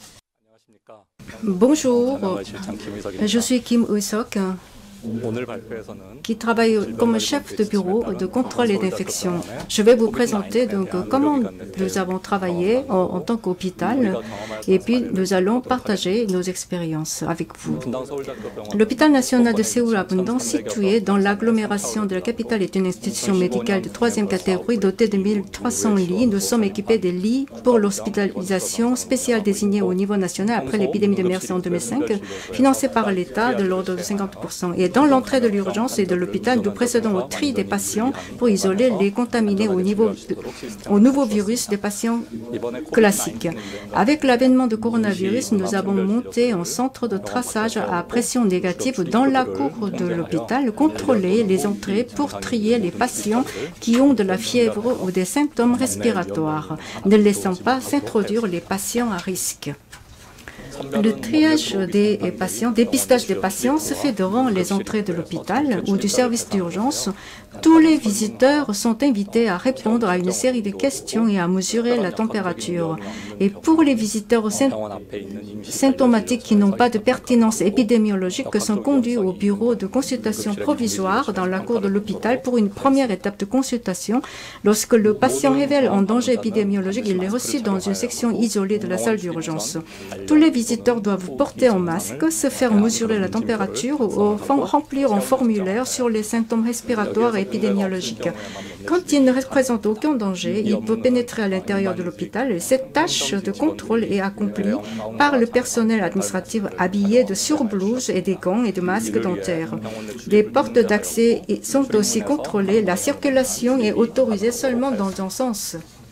Bonjour, je suis Kim Eui-seok, qui travaille comme chef de bureau de contrôle et d'infection. Je vais vous présenter donc comment nous avons travaillé en tant qu'hôpital et puis nous allons partager nos expériences avec vous. L'hôpital national de Séoul à Pundang, situé dans l'agglomération de la capitale, est une institution médicale de 3e catégorie dotée de 1300 lits. Nous sommes équipés des lits pour l'hospitalisation spéciale désignée au niveau national après l'épidémie de MERS en 2005, financée par l'État de l'ordre de 50%. Et dans l'entrée de l'urgence et de l'hôpital, nous procédons au tri des patients pour isoler les contaminés au nouveau virus des patients classiques. Avec l'avènement du coronavirus, nous avons monté un centre de traçage à pression négative dans la cour de l'hôpital, contrôler les entrées pour trier les patients qui ont de la fièvre ou des symptômes respiratoires, ne laissant pas s'introduire les patients à risque. Le triage des patients, dépistage des patients se fait devant les entrées de l'hôpital ou du service d'urgence. Tous les visiteurs sont invités à répondre à une série de questions et à mesurer la température. Et pour les visiteurs symptomatiques qui n'ont pas de pertinence épidémiologique, sont conduits au bureau de consultation provisoire dans la cour de l'hôpital pour une première étape de consultation. Lorsque le patient révèle un danger épidémiologique, il est reçu dans une section isolée de la salle d'urgence. Tous les visiteurs visiteurs doivent porter un masque, se faire mesurer la température ou remplir un formulaire sur les symptômes respiratoires et épidémiologiques. Quand il ne représente aucun danger, il peut pénétrer à l'intérieur de l'hôpital et cette tâche de contrôle est accomplie par le personnel administratif habillé de surblouses et des gants et de masques dentaires. Les portes d'accès sont aussi contrôlées. La circulation est autorisée seulement dans un sens.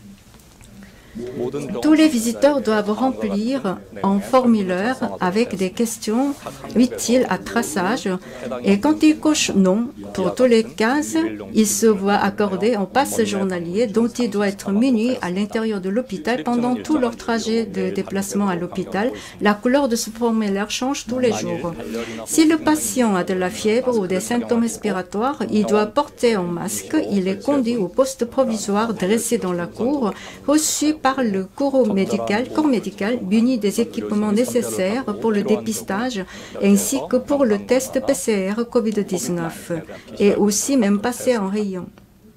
Tous les visiteurs doivent remplir un formulaire avec des questions utiles à traçage et quand ils cochent non pour tous les cases, ils se voient accorder un pass journalier dont ils doivent être munis à l'intérieur de l'hôpital pendant tout leur trajet de déplacement à l'hôpital. La couleur de ce formulaire change tous les jours. Si le patient a de la fièvre ou des symptômes respiratoires, il doit porter un masque. Il est conduit au poste provisoire dressé dans la cour, reçu par le corps médical muni des équipements nécessaires pour le dépistage ainsi que pour le test PCR COVID-19 et aussi même passer en rayon.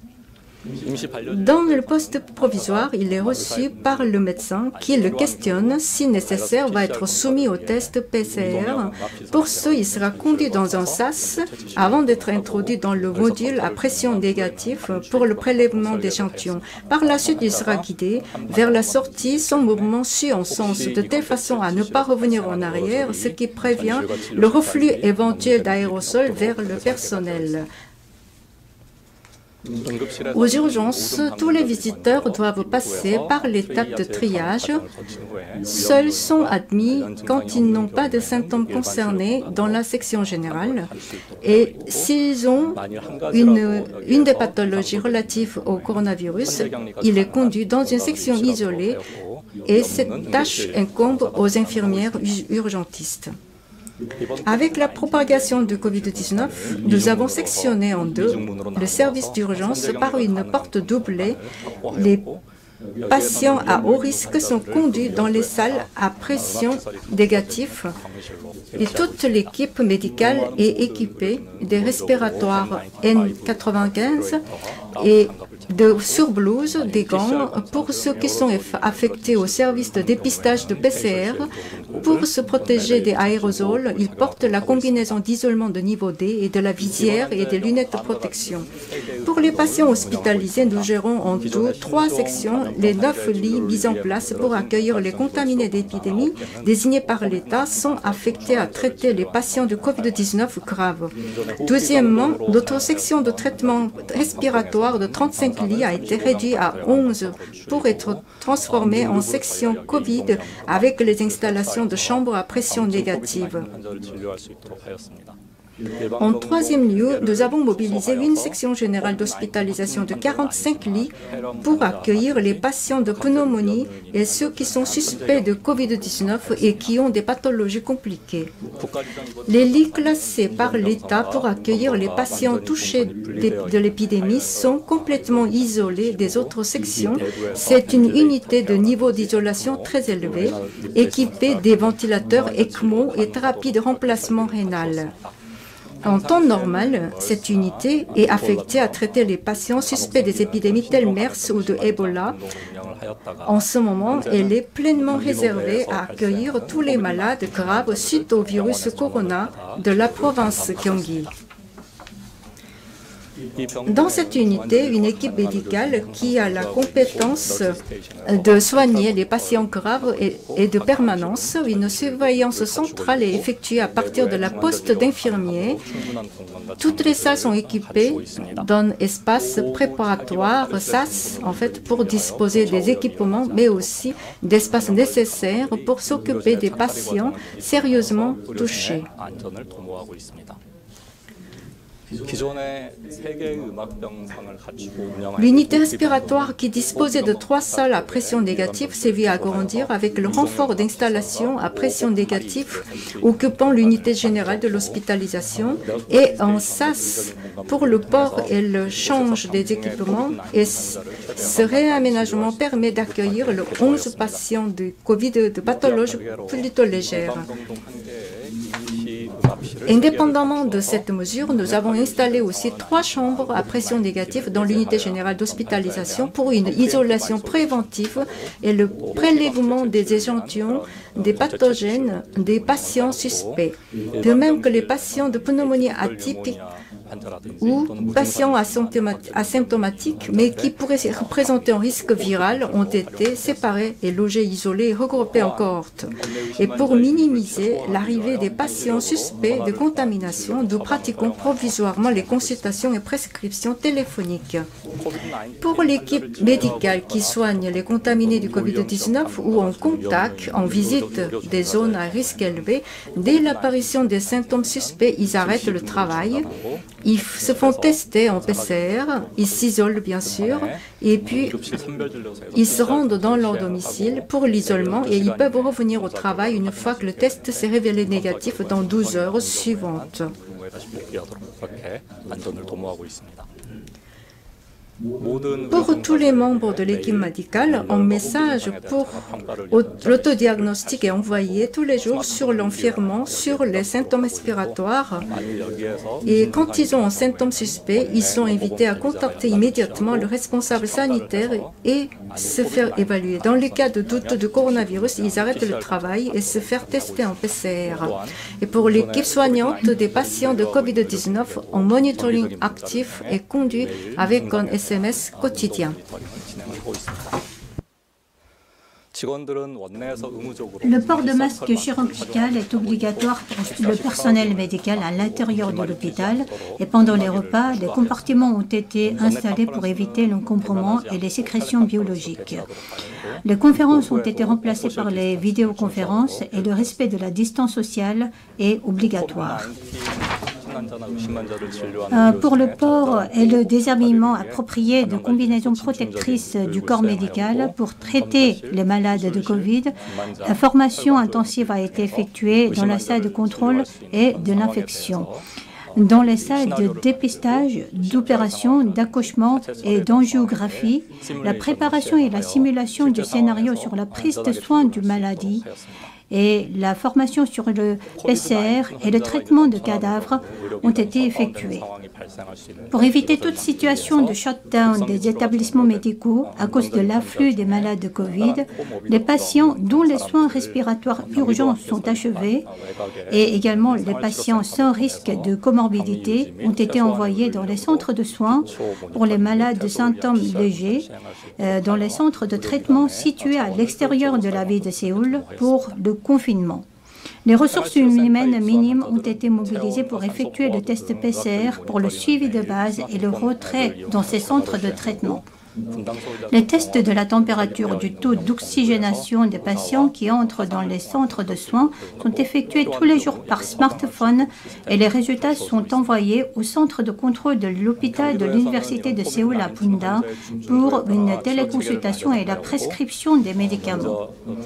Dans le poste provisoire, il est reçu par le médecin qui le questionne. Si nécessaire, va être soumis au test PCR. Pour ce, il sera conduit dans un sas avant d'être introduit dans le module à pression négative pour le prélèvement d'échantillons. Par la suite, il sera guidé vers la sortie, son mouvement suit en sens de telle façon à ne pas revenir en arrière, ce qui prévient le reflux éventuel d'aérosols vers le personnel. Aux urgences, tous les visiteurs doivent passer par l'étape de triage. Seuls sont admis quand ils n'ont pas de symptômes concernés dans la section générale et s'ils ont une des pathologies relatives au coronavirus, il est conduit dans une section isolée et cette tâche incombe aux infirmières urgentistes. Avec la propagation du COVID-19, nous avons sectionné en deux le service d'urgence par une porte doublée. Les patients à haut risque sont conduits dans les salles à pression négative et toute l'équipe médicale est équipée des respiratoires N95 et de surblouses, des gants pour ceux qui sont affectés au service de dépistage de PCR. Pour se protéger des aérosols, ils portent la combinaison d'isolement de niveau D et de la visière et des lunettes de protection. Pour les patients hospitalisés, nous gérons en tout 3 sections, les 9 lits mis en place pour accueillir les contaminés d'épidémie désignés par l'État sont affectés à traiter les patients de COVID-19 graves. Deuxièmement, notre section de traitement respiratoire de 35 lits a été réduite à 11 pour être transformée en section COVID avec les installations de chambres à pression négative. En troisième lieu, nous avons mobilisé une section générale d'hospitalisation de 45 lits pour accueillir les patients de pneumonie et ceux qui sont suspects de COVID-19 et qui ont des pathologies compliquées. Les lits classés par l'État pour accueillir les patients touchés de l'épidémie sont complètement isolés des autres sections. C'est une unité de niveau d'isolation très élevé, équipée des ventilateurs ECMO et thérapie de remplacement rénal. En temps normal, cette unité est affectée à traiter les patients suspects des épidémies telles MERS ou de Ebola. En ce moment, elle est pleinement réservée à accueillir tous les malades graves suite au virus corona de la province Gyeonggi. Dans cette unité, une équipe médicale qui a la compétence de soigner les patients graves et de permanence. Une surveillance centrale est effectuée à partir de la poste d'infirmiers. Toutes les salles sont équipées d'un espace préparatoire SAS, en fait, pour disposer des équipements, mais aussi d'espaces nécessaires pour s'occuper des patients sérieusement touchés. L'unité respiratoire qui disposait de 3 salles à pression négative s'est vue agrandir avec le renfort d'installations à pression négative occupant l'unité générale de l'hospitalisation et un SAS pour le port et le change des équipements. Et ce réaménagement permet d'accueillir le 11 patients de Covid de pathologie plutôt légère. Indépendamment de cette mesure, nous avons installé aussi 3 chambres à pression négative dans l'unité générale d'hospitalisation pour une isolation préventive et le prélèvement des échantillons des pathogènes des patients suspects, de même que les patients de pneumonie atypique ou patients asymptomatiques mais qui pourraient présenter un risque viral ont été séparés et logés, isolés et regroupés en cohortes. Et pour minimiser l'arrivée des patients suspects de contamination, nous pratiquons provisoirement les consultations et prescriptions téléphoniques. Pour l'équipe médicale qui soigne les contaminés du COVID-19 ou en contact, en visite des zones à risque élevé, dès l'apparition des symptômes suspects, ils arrêtent le travail. Ils se font tester en PCR, ils s'isolent bien sûr, et puis ils se rendent dans leur domicile pour l'isolement et ils peuvent revenir au travail une fois que le test s'est révélé négatif dans 12 heures suivantes. Pour tous les membres de l'équipe médicale, un message pour l'autodiagnostic est envoyé tous les jours sur l'enfermement, sur les symptômes respiratoires. Et quand ils ont un symptôme suspect, ils sont invités à contacter immédiatement le responsable sanitaire et se faire évaluer. Dans les cas de doute de coronavirus, ils arrêtent le travail et se faire tester en PCR. Et pour l'équipe soignante des patients de COVID-19, un monitoring actif est conduit avec un SMS quotidien. Le port de masque chirurgical est obligatoire pour le personnel médical à l'intérieur de l'hôpital et pendant les repas, des compartiments ont été installés pour éviter l'encombrement et les sécrétions biologiques. Les conférences ont été remplacées par les vidéoconférences et le respect de la distance sociale est obligatoire. Pour le port et le déshabillement approprié de combinaisons protectrices du corps médical pour traiter les malades de Covid, la formation intensive a été effectuée dans la salle de contrôle et de l'infection. Dans les salles de dépistage, d'opération, d'accouchement et d'angiographie, la préparation et la simulation du scénario sur la prise de soins du maladie et la formation sur le PCR et le traitement de cadavres ont été effectués. Pour éviter toute situation de shutdown des établissements médicaux à cause de l'afflux des malades de Covid, les patients dont les soins respiratoires urgents sont achevés et également les patients sans risque de comorbidité ont été envoyés dans les centres de soins pour les malades de symptômes légers, dans les centres de traitement situés à l'extérieur de la ville de Séoul pour le confinement. Les ressources humaines minimes ont été mobilisées pour effectuer le test PCR pour le suivi de base et le retrait dans ces centres de traitement. Les tests de la température du taux d'oxygénation des patients qui entrent dans les centres de soins sont effectués tous les jours par smartphone et les résultats sont envoyés au centre de contrôle de l'hôpital de l'Université de Séoul à Bundang pour une téléconsultation et la prescription des médicaments.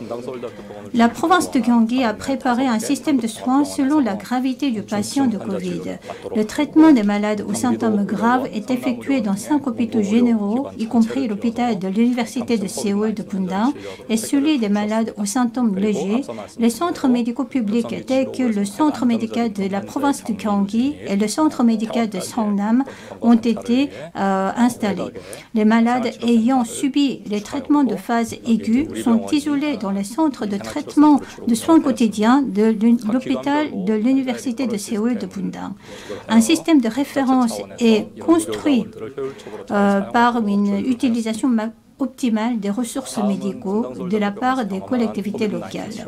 La province de Gyeonggi a préparé un système de soins selon la gravité du patient de Covid. Le traitement des malades aux symptômes graves est effectué dans 5 hôpitaux généraux, y compris l'hôpital de l'Université de Séoul de Bundang et celui des malades aux symptômes légers. Les centres médicaux publics tels que le centre médical de la province de Gyeonggi et le centre médical de Seongnam ont été installés. Les malades ayant subi les traitements de phase aiguë sont isolés dans les centres de traitement de soins quotidiens de l'hôpital de l'Université de Séoul de Bundang. Un système de référence est construit par une utilisation optimale des ressources médicaux de la part des collectivités locales.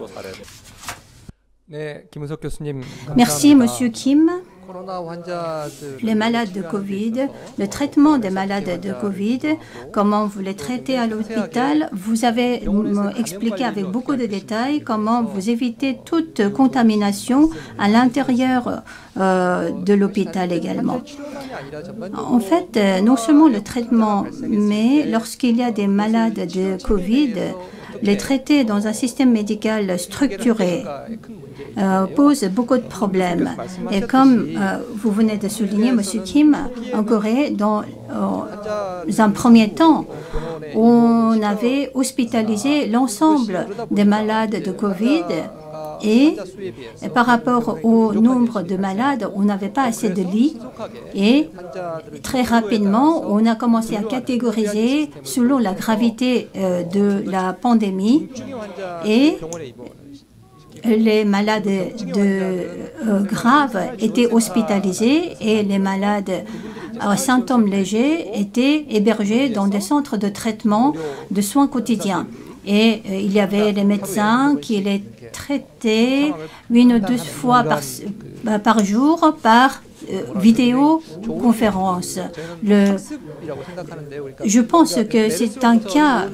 Merci, Monsieur Kim. Les malades de Covid, le traitement des malades de Covid, comment vous les traitez à l'hôpital. Vous avez expliqué avec beaucoup de détails comment vous évitez toute contamination à l'intérieur de l'hôpital également. En fait, non seulement le traitement, mais lorsqu'il y a des malades de Covid, les traiter dans un système médical structuré pose beaucoup de problèmes. Et comme vous venez de souligner, M. Kim, en Corée, dans un premier temps, on avait hospitalisé l'ensemble des malades de Covid et par rapport au nombre de malades, on n'avait pas assez de lits et très rapidement, on a commencé à catégoriser selon la gravité de la pandémie et les malades graves étaient hospitalisés et les malades à symptômes légers étaient hébergés dans des centres de traitement de soins quotidiens. Et il y avait les médecins qui les traitaient 1 ou 2 fois par jour par vidéoconférence. Je pense que c'est un cas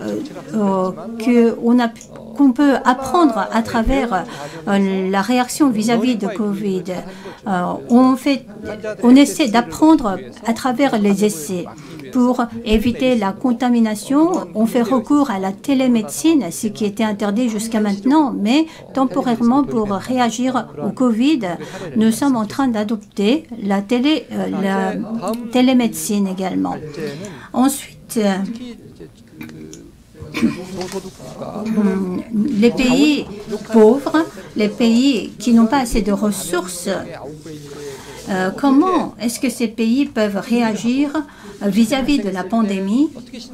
qu'on peut apprendre à travers la réaction vis-à-vis de Covid. On essaie d'apprendre à travers les essais. Pour éviter la contamination, on fait recours à la télémédecine, ce qui était interdit jusqu'à maintenant, mais temporairement pour réagir au Covid, nous sommes en train d'adopter la télémédecine également. Ensuite, les pays pauvres, les pays qui n'ont pas assez de ressources, comment est-ce que ces pays peuvent réagir vis-à-vis de la pandémie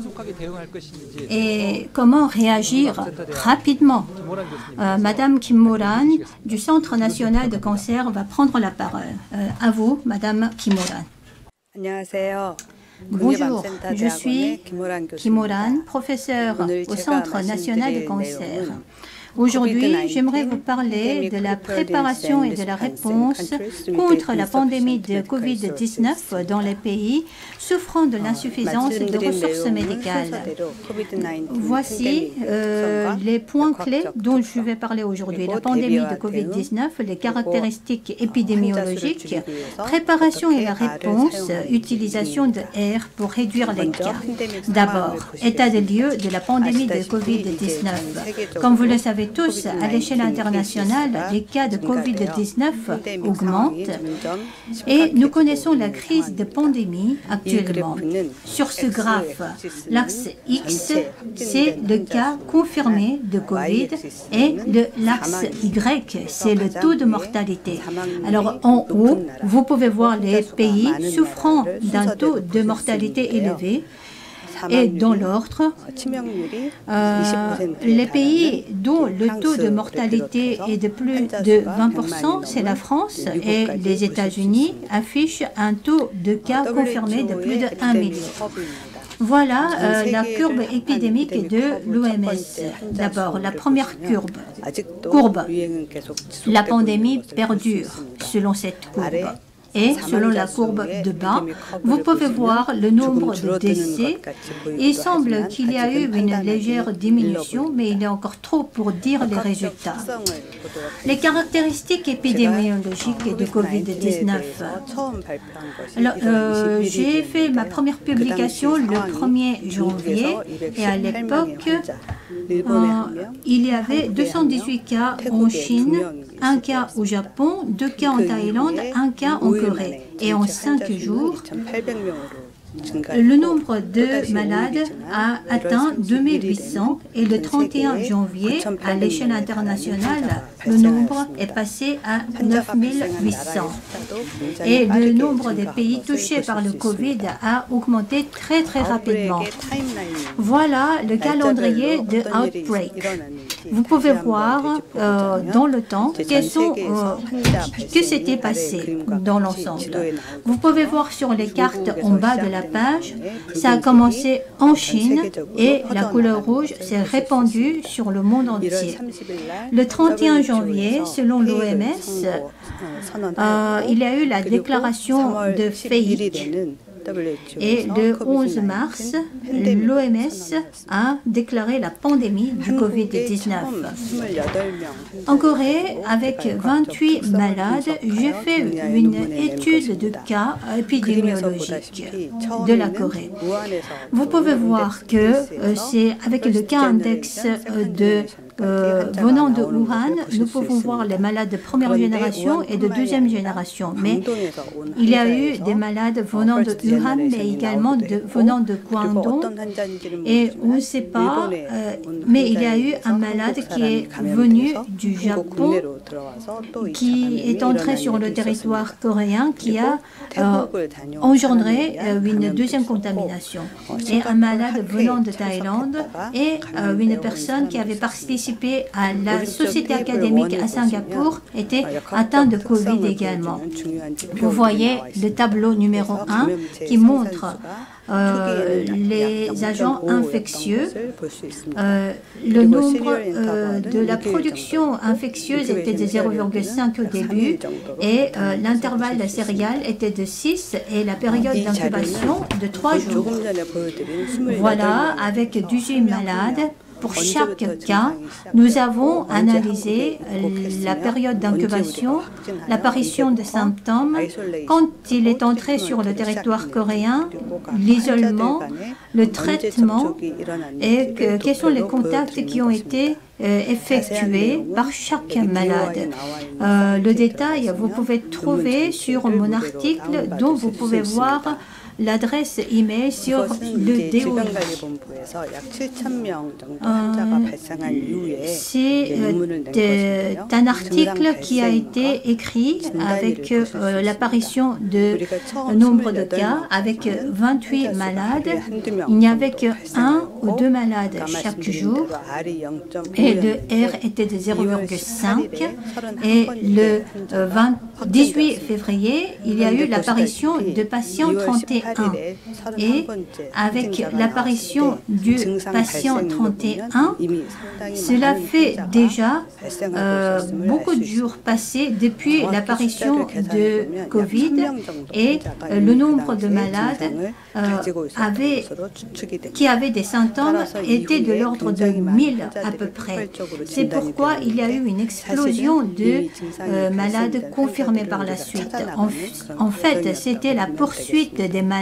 et comment réagir rapidement? Madame Kim Moran du Centre national de cancer va prendre la parole. À vous, Madame Kim Moran. Bonjour, je suis Kim Moran, professeure au Centre national de cancer. Aujourd'hui, j'aimerais vous parler de la préparation et de la réponse contre la pandémie de Covid-19 dans les pays souffrant de l'insuffisance de ressources médicales. Voici les points clés dont je vais parler aujourd'hui. La pandémie de Covid-19, les caractéristiques épidémiologiques, préparation et la réponse, utilisation de R pour réduire les cas. D'abord, état des lieux de la pandémie de Covid-19. Comme vous le savez tous, à l'échelle internationale, les cas de Covid-19 augmentent et nous connaissons la crise de pandémie actuellement. Sur ce graphe, l'axe X, c'est le cas confirmé de Covid et l'axe Y, c'est le taux de mortalité. Alors en haut, vous pouvez voir les pays souffrant d'un taux de mortalité élevé. Et dans l'ordre, les pays dont le taux de mortalité est de plus de 20%, c'est la France et les États-Unis affichent un taux de cas confirmés de plus de 1 million. Voilà la courbe épidémique de l'OMS. D'abord, la première courbe. La pandémie perdure selon cette courbe. Et selon la courbe de bas, vous pouvez voir le nombre de décès. Il semble qu'il y a eu une légère diminution, mais il est encore trop pour dire les résultats. Les caractéristiques épidémiologiques de Covid-19. J'ai fait ma première publication le 1er janvier et à l'époque, il y avait 218 cas en Chine, 1 cas au Japon, 2 cas en Thaïlande, 1 cas en Corée. Et en 5 jours, le nombre de malades a atteint 2800 et le 31 janvier, à l'échelle internationale, le nombre est passé à 9800. Et le nombre des pays touchés par le Covid a augmenté très rapidement. Voilà le calendrier de Outbreak. Vous pouvez voir dans le temps que s'était passé dans l'ensemble. Vous pouvez voir sur les cartes en bas de la page, ça a commencé en Chine et la couleur rouge s'est répandue sur le monde entier. Le 31 janvier, selon l'OMS, il y a eu la déclaration de faillite. Et le 11 mars, l'OMS a déclaré la pandémie du Covid-19. En Corée, avec 28 malades, j'ai fait une étude de cas épidémiologiques de la Corée. Vous pouvez voir que c'est avec le cas index de venant de Wuhan, nous pouvons voir les malades de première génération et de deuxième génération. Mais il y a eu des malades venant de Wuhan, mais également venant de Guangdong. Et on ne sait pas, mais il y a eu un malade qui est venu du Japon, qui est entré sur le territoire coréen, qui a engendré une deuxième contamination. Et un malade venant de Thaïlande et une personne qui avait participé à la société académique à Singapour était atteint de Covid également. Vous voyez le tableau numéro 1 qui montre les agents infectieux. Le nombre de la production infectieuse était de 0,5 au début et l'intervalle sérial était de 6 et la période d'incubation de 3 jours. Voilà, avec 18 malades. Pour chaque cas, nous avons analysé la période d'incubation, l'apparition de symptômes, quand il est entré sur le territoire coréen, l'isolement, le traitement et quels sont les contacts qui ont été effectués par chaque malade. Le détail, vous pouvez trouver sur mon article dont vous pouvez voir l'adresse email sur le DOI. C'est un article qui a été écrit avec l'apparition de nombre de cas, avec 28 malades. Il n'y avait que 1 ou 2 malades chaque jour et le R était de 0,5 et le 18 février, il y a eu l'apparition de patient 31. Et avec l'apparition du patient 31, cela fait déjà beaucoup de jours passés depuis l'apparition de Covid et le nombre de malades qui avaient des symptômes était de l'ordre de 1000 à peu près. C'est pourquoi il y a eu une explosion de malades confirmés par la suite. En fait, c'était la poursuite des malades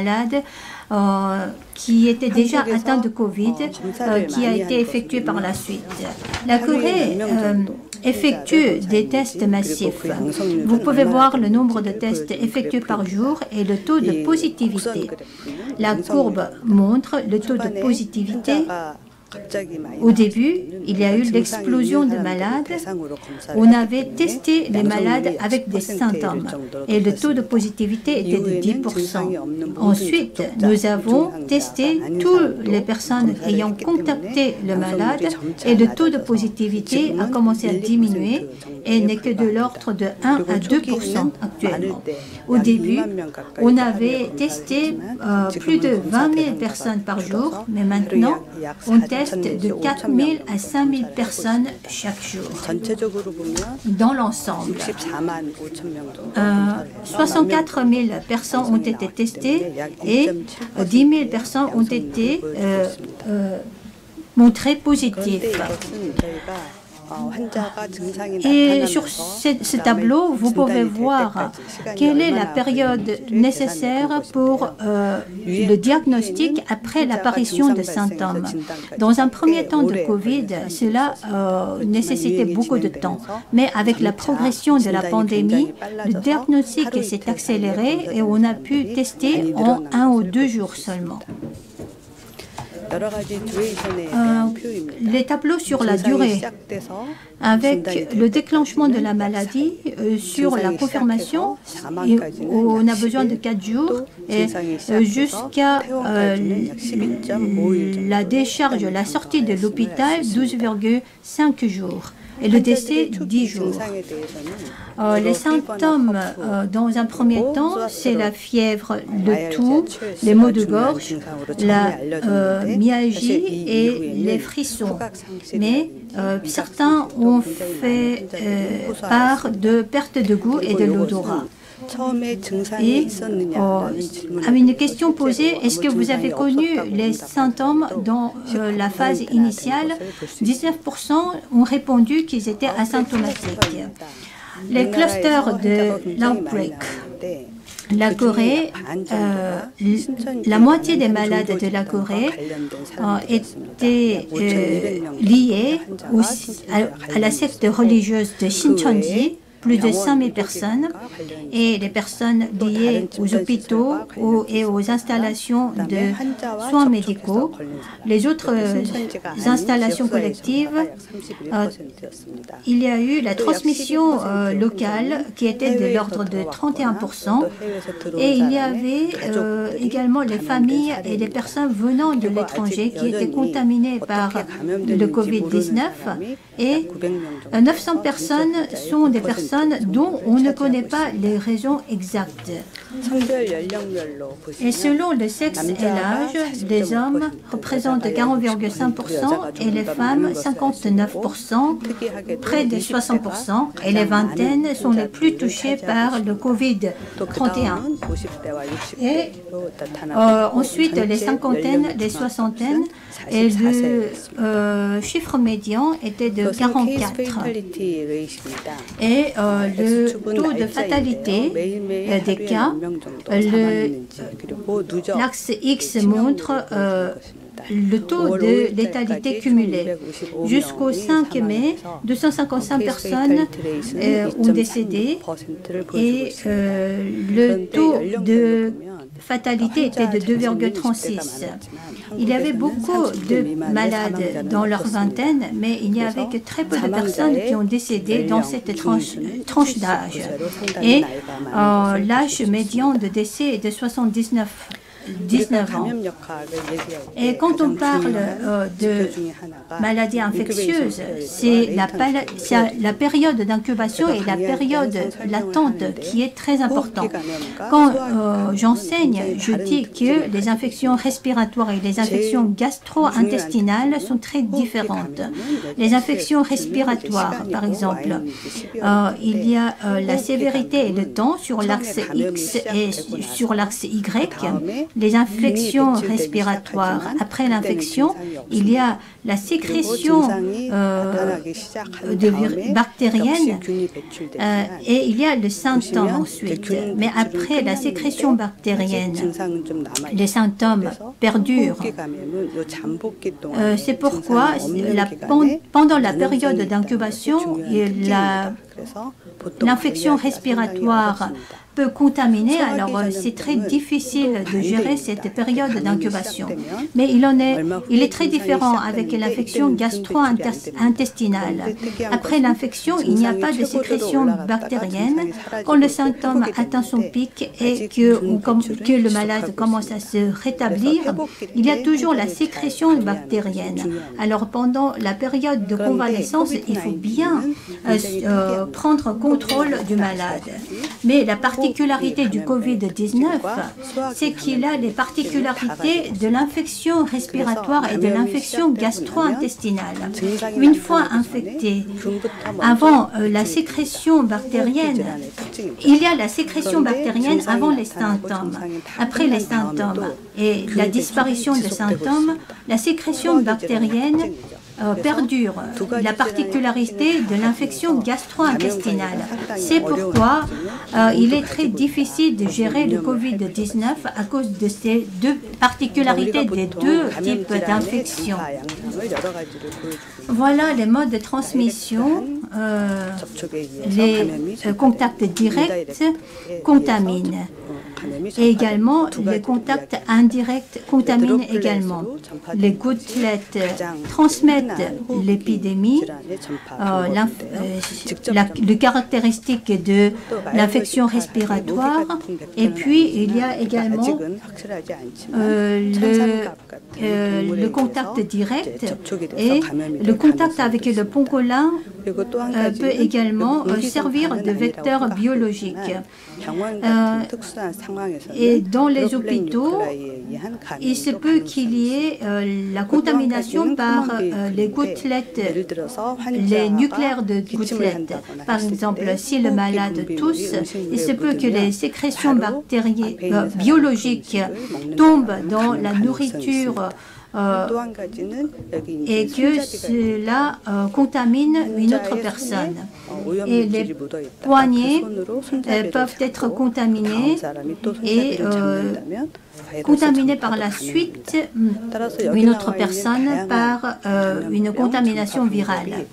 qui étaient déjà atteints de Covid qui a été effectuée par la suite. La Corée effectue des tests massifs. Vous pouvez voir le nombre de tests effectués par jour et le taux de positivité. La courbe montre le taux de positivité. Au début, il y a eu l'explosion de malades. On avait testé les malades avec des symptômes et le taux de positivité était de 10%. Ensuite, nous avons testé toutes les personnes ayant contacté le malade et le taux de positivité a commencé à diminuer et n'est que de l'ordre de 1 à 2% actuellement. Au début, on avait testé plus de 20 000 personnes par jour, mais maintenant, on teste de 4 000 à 5 000 personnes chaque jour. Dans l'ensemble, 64 000 personnes ont été testées et 10 000 personnes ont été montrées positives. Et sur ce tableau, vous pouvez voir quelle est la période nécessaire pour le diagnostic après l'apparition de symptômes. Dans un premier temps de Covid, cela nécessitait beaucoup de temps. Mais avec la progression de la pandémie, le diagnostic s'est accéléré et on a pu tester en 1 ou 2 jours seulement. Les tableaux sur la durée, avec le déclenchement de la maladie, sur la confirmation, on a besoin de 4 jours et jusqu'à la décharge, la sortie de l'hôpital, 12,5 jours. Et le décès, 10 jours. Les symptômes, dans un premier temps, c'est la fièvre, le toux, les maux de gorge, la myalgie et les frissons. Mais certains ont fait part de perte de goût et de l'odorat. Et une question posée, est-ce que vous avez connu les symptômes dans la phase initiale? 19% ont répondu qu'ils étaient asymptomatiques. Les clusters de l'outbreak. la Corée, la moitié des malades de la Corée étaient liés à la secte religieuse de Shincheonji, plus de 5000 personnes, et les personnes liées aux hôpitaux et aux installations de soins médicaux. Les autres installations collectives, il y a eu la transmission locale qui était de l'ordre de 31%, et il y avait également les familles et les personnes venant de l'étranger qui étaient contaminées par le Covid-19, et 900 personnes sont des personnes dont on ne connaît pas les raisons exactes. Et selon le sexe et l'âge, les hommes représentent 40,5% et les femmes 59%, près de 60%, et les vingtaines sont les plus touchées par le Covid-31. Et ensuite, les cinquantaines, les soixantaines, et le chiffre médian était de 44. Et le taux de fatalité des cas, l'axe X montre le taux de létalité cumulé. Jusqu'au 5 mai, 255 personnes ont décédé et le taux de fatalité était de 2,36. Il y avait beaucoup de malades dans leur vingtaine, mais il n'y avait que très peu de personnes qui ont décédé dans cette tranche d'âge. Et l'âge médian de décès est de 19 ans. Et quand on parle de maladies infectieuses, c'est la période d'incubation et la période latente qui est très importante. Quand j'enseigne, je dis que les infections respiratoires et les infections gastro-intestinales sont très différentes. Les infections respiratoires, par exemple, il y a la sévérité et le temps sur l'axe X et sur l'axe Y. Les infections respiratoires, après l'infection, il y a la sécrétion bactérienne et il y a le symptôme ensuite. Mais après la sécrétion bactérienne, les symptômes perdurent. C'est pourquoi pendant la période d'incubation, l'infection respiratoire peut contaminer, alors c'est très difficile de gérer cette période d'incubation. Mais il est très différent avec l'infection gastro-intestinale. Après l'infection, il n'y a pas de sécrétion bactérienne. Quand le symptôme atteint son pic et que le malade commence à se rétablir, il y a toujours la sécrétion bactérienne. Alors pendant la période de convalescence, il faut bien prendre contrôle du malade. Mais la particularité du Covid-19, c'est qu'il a les particularités de l'infection respiratoire et de l'infection gastro-intestinale. Une fois infecté, avant la sécrétion bactérienne, il y a la sécrétion bactérienne avant les symptômes. Après les symptômes et la disparition des symptômes, la sécrétion bactérienne perdure, la particularité de l'infection gastro-intestinale. C'est pourquoi il est très difficile de gérer le Covid-19 à cause de ces deux particularités des deux types d'infections. Voilà les modes de transmission. Les contacts directs contaminent. Et également, les contacts indirects contaminent également. Les gouttelettes transmettent l'épidémie, les caractéristiques de l'infection respiratoire, et puis il y a également le contact direct, et le contact avec le pangolin peut également servir de vecteur biologique. Et dans les hôpitaux, il se peut qu'il y ait la contamination par les gouttelettes, les nucléaires de gouttelettes. Par exemple, si le malade tousse, il se peut que les sécrétions biologiques tombent dans la nourriture et que cela contamine une autre personne. Et les poignets peuvent être contaminés et contaminer par la suite une autre personne par une contamination virale.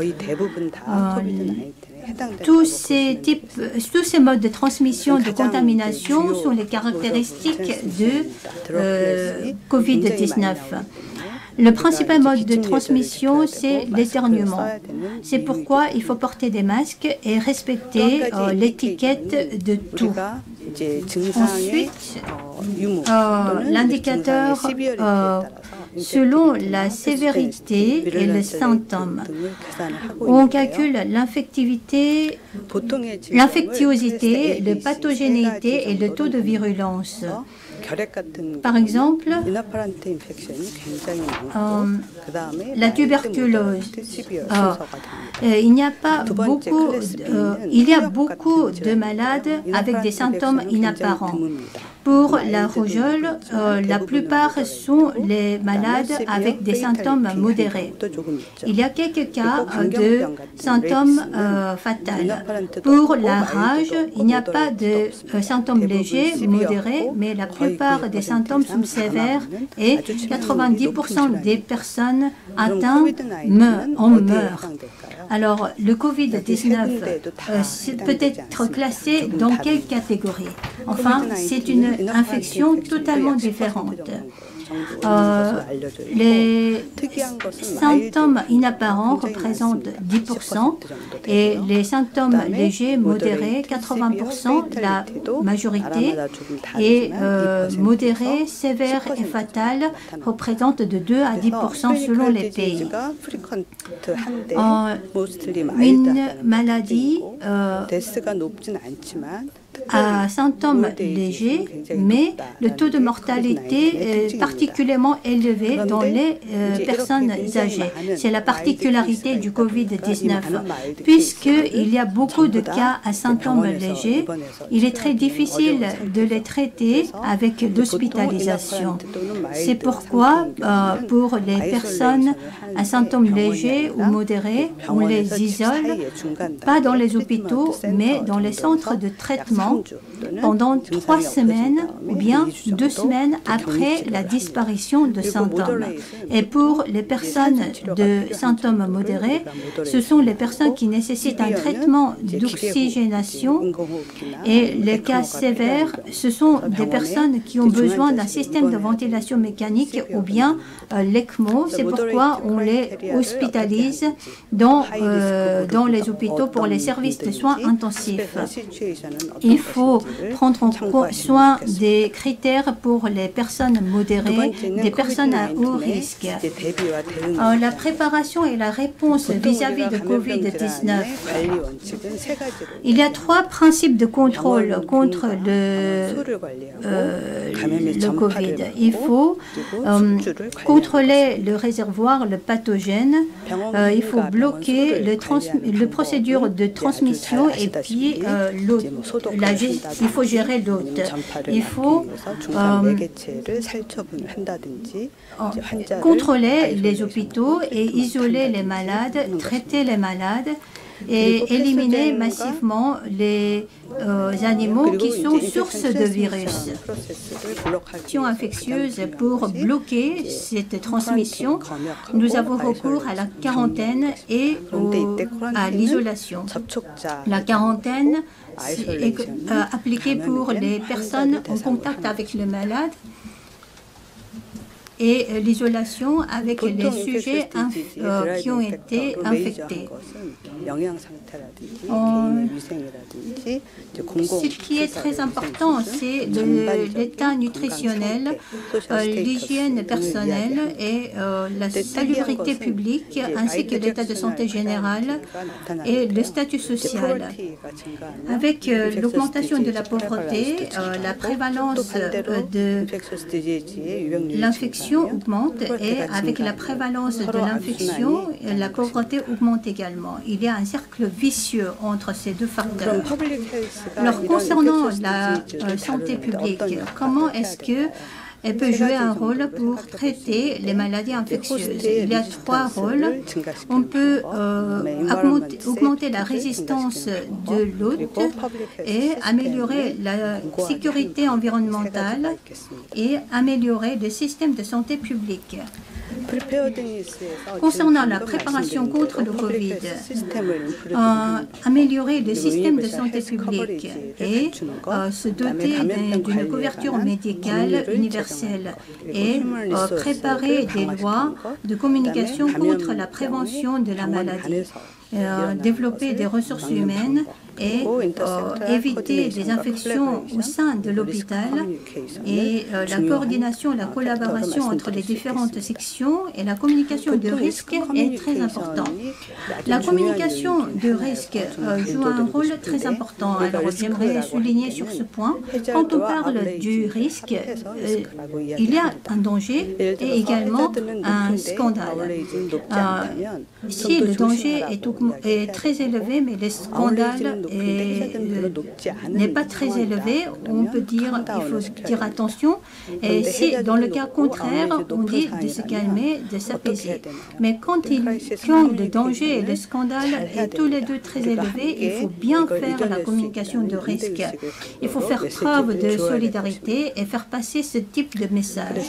Tous ces modes de transmission, de contamination sont les caractéristiques de Covid-19. Le principal mode de transmission, c'est l'éternuement. C'est pourquoi il faut porter des masques et respecter l'étiquette de tout. Ensuite, l'indicateur selon la sévérité et les symptômes. On calcule l'infectivité, l'infectiosité, la pathogénéité et le taux de virulence. Par exemple, la tuberculose. Il y a beaucoup de malades avec des symptômes inapparents. Pour la rougeole, la plupart sont les malades avec des symptômes modérés. Il y a quelques cas de symptômes fatals. Pour la rage, il n'y a pas de symptômes légers, modérés, mais la plupart des symptômes sont sévères et 90% des personnes atteintes en meurent. Alors, le Covid-19 peut être classé dans quelle catégorie? Enfin, c'est une infection totalement différente. Les symptômes inapparents représentent 10% et les symptômes légers, modérés, 80%, la majorité, et modérés, sévères et fatals représentent de 2 à 10% selon les pays. Une maladie à symptômes légers, mais le taux de mortalité est particulièrement élevé dans les personnes âgées. C'est la particularité du Covid-19. Puisqu'il y a beaucoup de cas à symptômes légers, il est très difficile de les traiter avec l'hospitalisation. C'est pourquoi, pour les personnes à symptômes légers ou modérés, on les isole, pas dans les hôpitaux, mais dans les centres de traitement pendant 3 semaines ou bien 2 semaines après la disparition de symptômes. Et pour les personnes de symptômes modérés, ce sont les personnes qui nécessitent un traitement d'oxygénation, et les cas sévères, ce sont des personnes qui ont besoin d'un système de ventilation mécanique ou bien l'ECMO. C'est pourquoi on les hospitalise dans les hôpitaux pour les services de soins intensifs. Il faut prendre en soin des critères pour les personnes modérées, des personnes à haut risque. La préparation et la réponse vis-à-vis de Covid-19. Il y a 3 principes de contrôle contre le Covid. Il faut contrôler le réservoir, le pathogène. Il faut bloquer le procédure de transmission et puis il faut gérer l'hôte. Il faut contrôler les hôpitaux et isoler les malades, traiter les malades et éliminer massivement les animaux qui sont sources de virus. Infectieuse, pour bloquer cette transmission, nous avons recours à la quarantaine et à l'isolation. La quarantaine est appliquée pour les personnes en contact avec le malade, et l'isolation avec les sujets qui ont été infectés. Ce qui est très important, c'est l'état nutritionnel, l'hygiène personnelle et la salubrité publique, ainsi que l'état de santé général et le statut social. Avec l'augmentation de la pauvreté, la prévalence de l'infection augmente, et avec la prévalence de l'infection, la pauvreté augmente également. Il y a un cercle vicieux entre ces deux facteurs. Alors, concernant la santé publique, comment est-ce que Elle peut jouer un rôle pour traiter les maladies infectieuses. Il y a 3 rôles. On peut augmenter la résistance de l'hôte et améliorer la sécurité environnementale et améliorer le système de santé publique. Concernant la préparation contre le Covid, améliorer le système de santé publique et se doter d'une couverture médicale universelle et préparer des lois de communication contre la prévention de la maladie. Développer des ressources humaines et éviter des infections au sein de l'hôpital et la coordination, la collaboration entre les différentes sections et la communication de risque est très importante. La communication de risque joue un rôle très important. Alors j'aimerais souligner sur ce point, quand on parle du risque, il y a un danger et également un scandale. Si le danger est très élevé, mais le scandale n'est pas très élevé, on peut dire qu'il faut dire attention. Et si dans le cas contraire, on dit de se calmer, de s'apaiser. Mais quand le danger et le scandale est tous les deux très élevés, il faut bien faire la communication de risque. Il faut faire preuve de solidarité et faire passer ce type de message.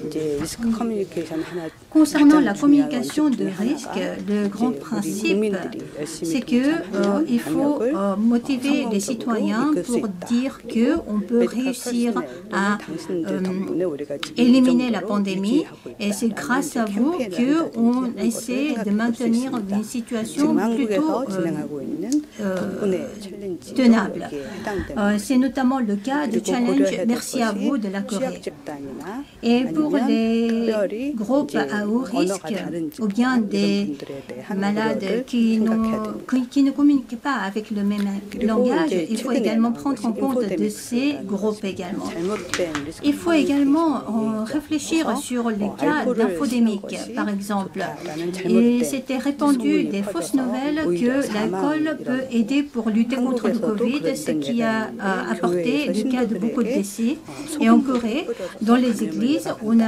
Concernant la communication de risque, le grand principe, c'est qu'il faut motiver les citoyens pour dire qu'on peut réussir à éliminer la pandémie et c'est grâce à vous qu'on essaie de maintenir une situation plutôt tenable. C'est notamment le cas du challenge Merci à vous de la Corée. Et pour les groupes à haut risque ou bien des malades qui ne communiquent pas avec le même langage, il faut également prendre en compte de ces groupes également. Il faut également réfléchir sur les cas d'infodémique, par exemple. Et c'était répandu des fausses nouvelles que l'alcool peut aider pour lutter contre le Covid, ce qui a apporté le cas de beaucoup de décès. Et en Corée, dans les églises, on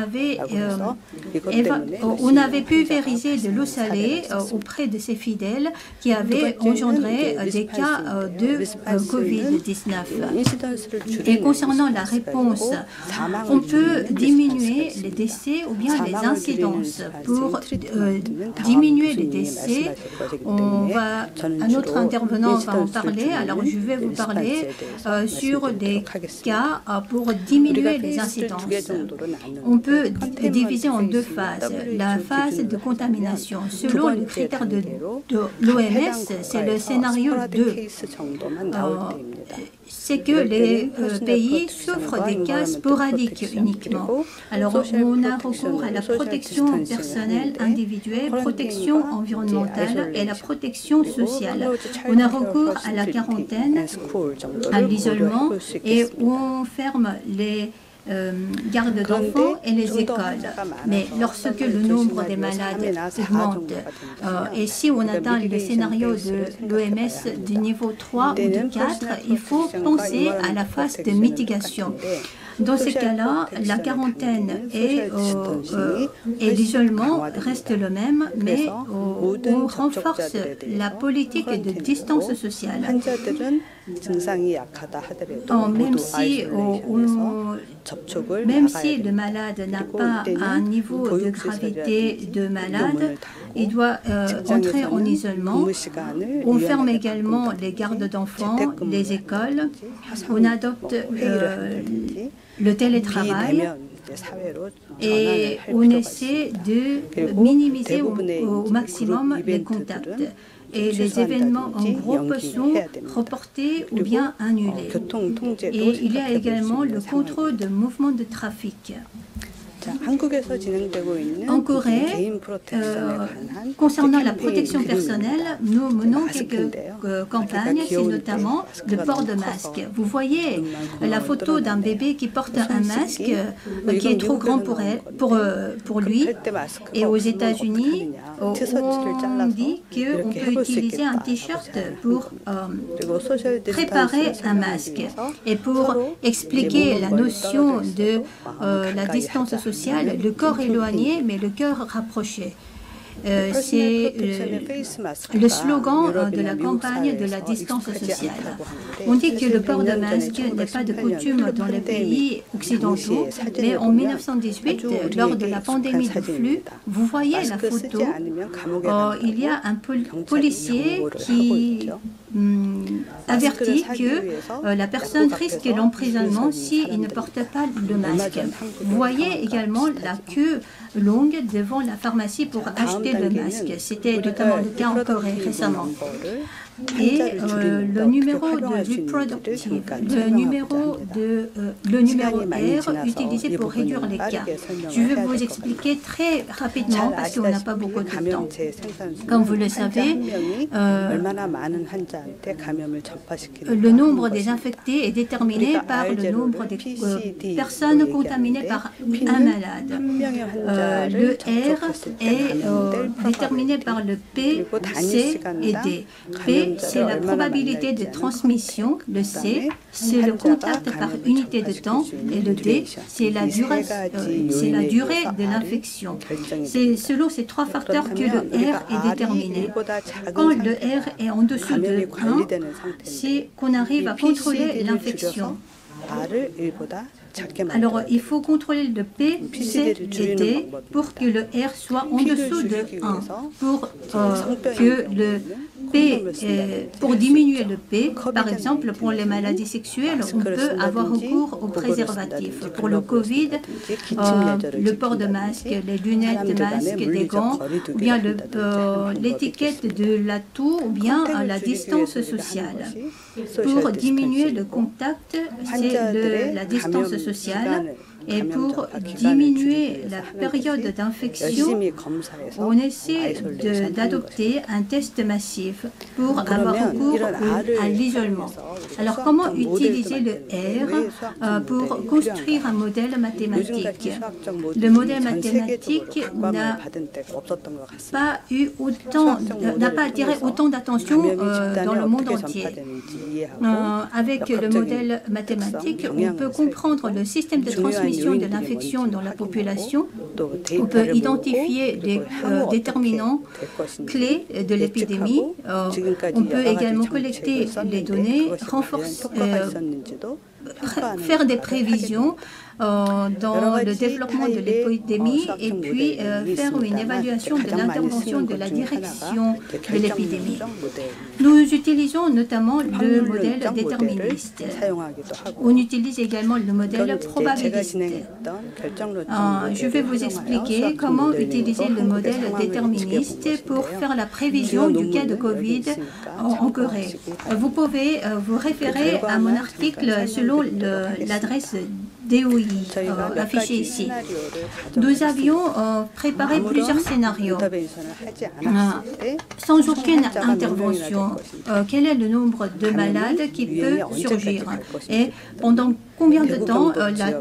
avait pulvérisé de l'eau salée auprès de ces fidèles qui avaient engendré des cas de Covid-19. Et concernant la réponse, on peut diminuer les décès ou bien les incidences. Pour diminuer les décès, un autre intervenant va en parler. Alors je vais vous parler sur des cas pour diminuer les incidences. On peut diviser en 2 phases. La phase de contamination. Selon le critère de l'OMS, c'est le scénario 2. C'est que les pays souffrent des cas sporadiques uniquement. Alors, on a recours à la protection personnelle individuelle, protection environnementale et la protection sociale. On a recours à la quarantaine, à l'isolement et on ferme les gardes d'enfants et les écoles. Mais lorsque le nombre des malades augmente, et si on atteint le scénario de l'OMS du niveau 3 ou de 4, il faut penser à la phase de mitigation. Dans ces cas-là, la quarantaine et l'isolement restent le même, mais on renforce la politique de distance sociale. Même si le malade n'a pas un niveau de gravité de malade, il doit entrer en isolement. On ferme également les gardes d'enfants, les écoles. On adopte le télétravail et on essaie de minimiser au maximum les contacts. Et les événements en groupe sont reportés ou bien annulés. Et il y a également le contrôle de mouvements de trafic. En Corée, concernant la protection personnelle, nous menons quelques campagnes, c'est notamment le port de masque. Vous voyez la photo d'un bébé qui porte un masque qui est trop grand pour lui. Et aux États-Unis, on dit qu'on peut utiliser un t-shirt pour préparer un masque. Et pour expliquer la notion de la distance sociale, le corps éloigné mais le cœur rapproché. C'est le slogan de la campagne de la distance sociale. On dit que le port de masque n'est pas de coutume dans les pays occidentaux, mais en 1918, lors de la pandémie du flux, vous voyez la photo, il y a un policier qui avertit que la personne risque l'emprisonnement s'il ne porte pas le masque. Vous voyez également la queue longue devant la pharmacie pour acheter le masque. C'était notamment le cas en Corée récemment. Et le numéro de reproductive, le numéro R utilisé pour réduire les cas. Je vais vous expliquer très rapidement parce qu'on n'a pas beaucoup de temps. Comme vous le savez, le nombre des infectés est déterminé par le nombre de personnes contaminées par un malade. Le R est déterminé par le P, C et D. P, c'est la probabilité de transmission, le C, c'est le contact par unité de temps, et le D, c'est la durée de l'infection. C'est selon ces trois facteurs que le R est déterminé. Quand le R est en dessous de 1, c'est qu'on arrive à contrôler l'infection. Alors, il faut contrôler le P, C et D pour que le R soit en dessous de 1. Pour que le P, pour diminuer le P, par exemple, pour les maladies sexuelles, on peut avoir recours au préservatif. Pour le Covid, le port de masque, les lunettes de masque, des gants, ou bien l'étiquette de la toux, ou bien la distance sociale. Pour diminuer le contact, c'est la distance sociale. Et pour diminuer la période d'infection, on essaie d'adopter un test massif pour avoir recours à l'isolement. Alors, comment utiliser le R pour construire un modèle mathématique? Le modèle mathématique n'a pas attiré autant d'attention dans le monde entier. Avec le modèle mathématique, on peut comprendre le système de transmission de l'infection dans la population. On peut identifier les déterminants clés de l'épidémie. On peut également collecter les données, faire des prévisions dans le développement de l'épidémie et puis faire une évaluation de l'intervention de la direction de l'épidémie. Nous utilisons notamment le modèle déterministe. On utilise également le modèle probabiliste. Je vais vous expliquer comment utiliser le modèle déterministe pour faire la prévision du cas de Covid en Corée. Vous pouvez vous référer à mon article selon l'adresse DOI affiché ici. Nous avions préparé plusieurs scénarios sans aucune intervention. Quel est le nombre de malades qui peut surgir et pendant combien de temps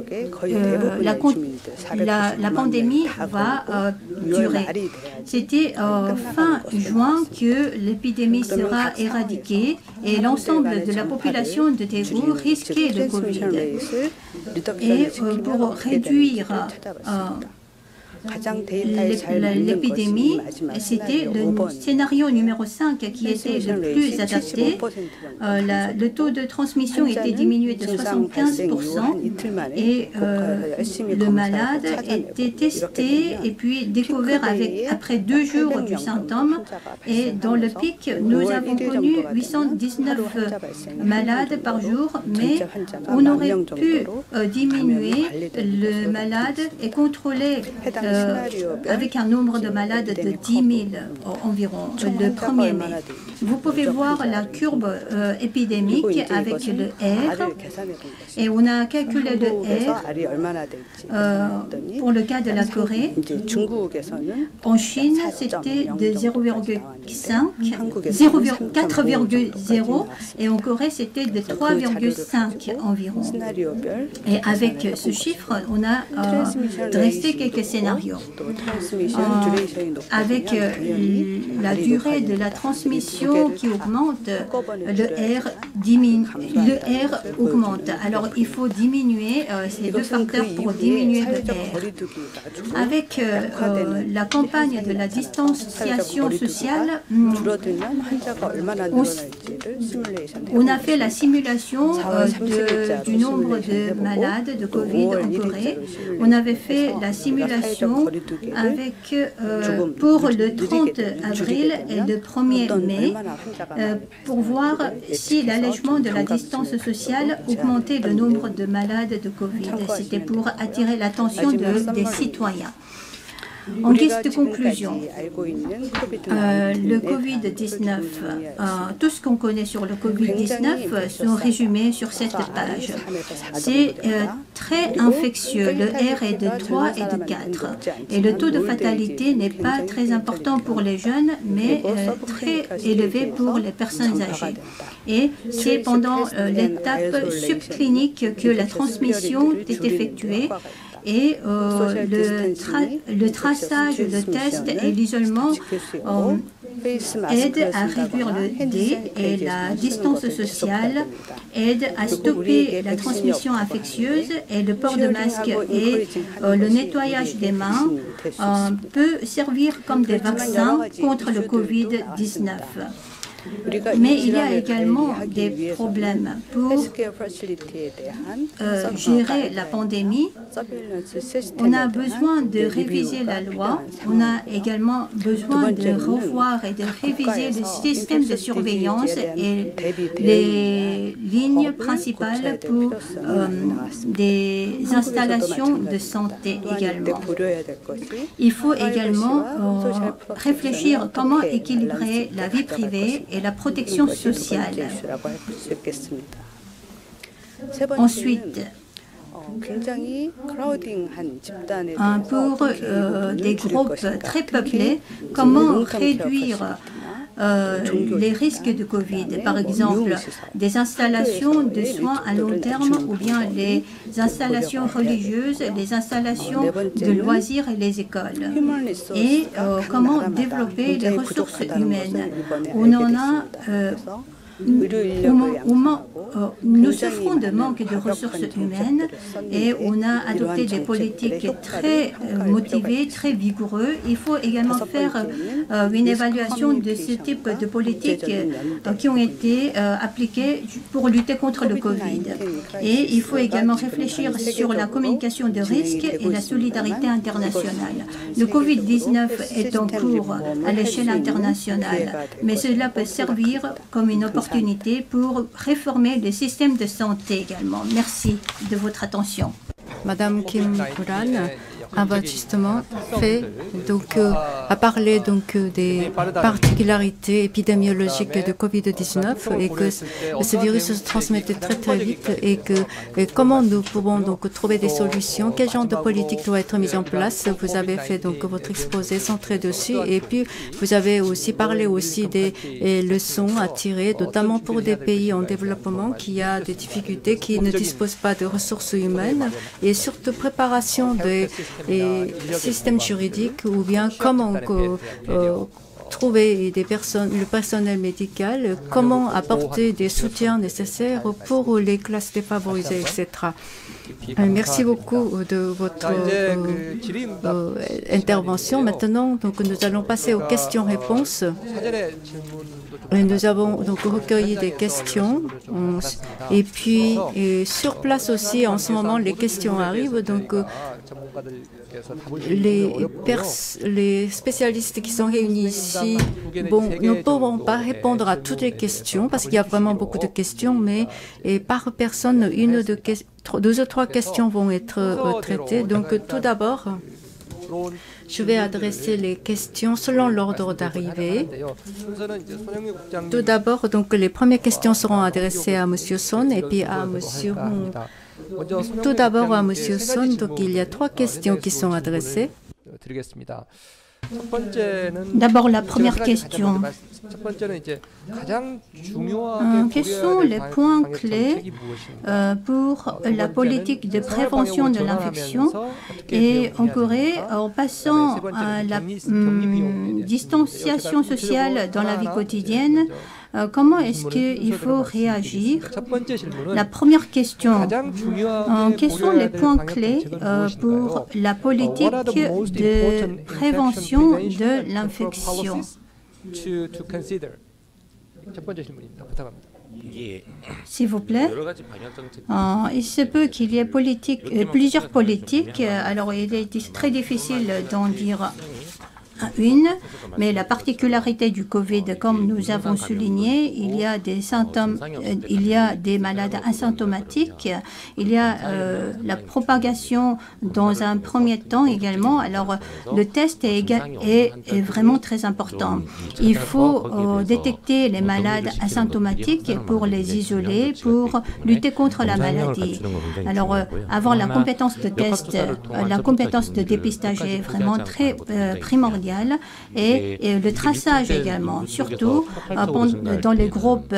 la pandémie va durer. C'était fin juin que l'épidémie sera éradiquée et l'ensemble de la population de Daegu risquait le Covid. Et pour réduire l'épidémie, c'était le scénario numéro 5 qui était le plus adapté. Le taux de transmission était diminué de 75% et le malade était testé et puis découvert après 2 jours du symptôme. Et dans le pic, nous avons connu 819 malades par jour, mais on aurait pu diminuer le malade et contrôler avec un nombre de malades de 10 000 environ le 1er mai. Vous pouvez voir la courbe épidémique avec le R et on a calculé le R pour le cas de la Corée. En Chine, c'était de 4,0 et en Corée, c'était de 3,5 environ. Et avec ce chiffre, on a dressé quelques scénarios. Avec la durée de la transmission qui augmente, le R augmente. Alors, il faut diminuer ces deux facteurs pour diminuer le R. Avec la campagne de la distanciation sociale, on a fait la simulation du nombre de malades de Covid en Corée. On avait fait la simulation avec, pour le 30 avril et le 1er mai pour voir si l'allègement de la distance sociale augmentait le nombre de malades de Covid. C'était pour attirer l'attention des citoyens. En guise de conclusion, le Covid-19, tout ce qu'on connaît sur le Covid-19 sont résumés sur cette page. C'est très infectieux, le R est de 3 et de 4. Et le taux de fatalité n'est pas très important pour les jeunes, mais très élevé pour les personnes âgées. Et c'est pendant l'étape subclinique que la transmission est effectuée. Et le traçage, le test et l'isolement aident à réduire le D et la distance sociale aide à stopper la transmission infectieuse et le port de masque et le nettoyage des mains peut servir comme des vaccins contre le Covid-19. Mais il y a également des problèmes pour gérer la pandémie. On a besoin de réviser la loi. On a également besoin de revoir et de réviser le système de surveillance et les lignes principales pour des installations de santé également. Il faut également réfléchir comment équilibrer la vie privée et la protection sociale. Ensuite, pour des groupes très peuplés, comment réduire les risques de Covid, par exemple des installations de soins à long terme ou bien les installations religieuses, les installations de loisirs et les écoles. Et comment développer les ressources humaines. On en a nous souffrons de manque de ressources humaines et on a adopté des politiques très motivées, très vigoureuses. Il faut également faire une évaluation de ce type de politiques qui ont été appliquées pour lutter contre le Covid. Et il faut également réfléchir sur la communication de risques et la solidarité internationale. Le Covid-19 est en cours à l'échelle internationale, mais cela peut servir comme une opportunité pour réformer le système de santé également. Merci de votre attention. Madame Kim Kuran a justement a parlé des particularités épidémiologiques de Covid-19 et que ce virus se transmettait très vite et comment nous pouvons trouver des solutions, quel genre de politique doit être mise en place. Vous avez fait votre exposé centré dessus et puis vous avez aussi parlé des leçons à tirer, notamment pour des pays en développement qui a des difficultés, qui ne disposent pas de ressources humaines et surtout préparation des systèmes juridiques ou bien comment trouver le personnel médical, comment apporter des soutiens nécessaires pour les classes défavorisées, etc. Merci beaucoup de votre intervention. Maintenant, nous allons passer aux questions-réponses. Nous avons recueilli des questions et puis sur place aussi, en ce moment, les questions arrivent. Les spécialistes qui sont réunis ici, ne pourront pas répondre à toutes les questions parce qu'il y a vraiment beaucoup de questions, mais par personne, 2 ou 3 questions vont être traitées. Donc, tout d'abord, Je vais adresser les questions selon l'ordre d'arrivée. Tout d'abord, donc, les premières questions seront adressées à M. Son et puis à M. Hong. Tout d'abord à M. Son, donc il y a 3 questions qui sont adressées. D'abord, la première question. Quels sont les points clés pour la politique de prévention de l'infection et en Corée, en passant à la distanciation sociale dans la vie quotidienne, comment est-ce qu'il faut réagir? La première question, quels sont les points clés pour la politique de prévention de l'infection? S'il vous plaît. Il se peut qu'il y ait plusieurs politiques. Alors, il est très difficile d'en dire une, mais la particularité du Covid, comme nous avons souligné, il y a des symptômes, il y a des malades asymptomatiques, il y a la propagation dans un premier temps également. Alors, le test est vraiment très important. Il faut détecter les malades asymptomatiques pour les isoler, pour lutter contre la maladie. Alors, avoir la compétence de test, la compétence de dépistage est vraiment très primordiale. Et le traçage également, surtout dans les groupes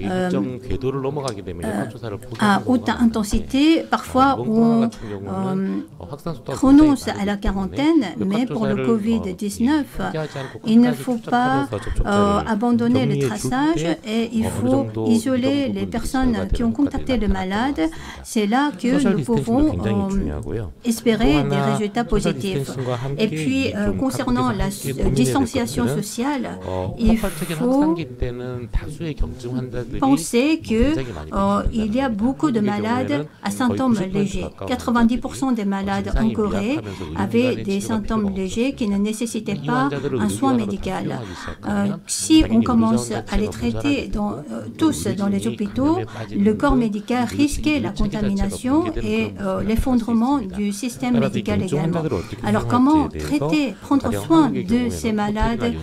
à haute intensité. Parfois, on renonce à la quarantaine, mais pour le Covid-19, il ne faut pas abandonner le traçage et il faut isoler les personnes qui ont contacté le malade. C'est là que nous pouvons espérer des résultats positifs. Et puis, concernant la distanciation sociale, il faut penser qu'il y a beaucoup de malades à symptômes légers. 90% des malades en Corée avaient des symptômes légers qui ne nécessitaient pas un soin médical. Si on commence à les traiter tous dans les hôpitaux, le corps médical risquait la contamination et l'effondrement du système médical également. Alors comment traiter, prendre soin de ces malades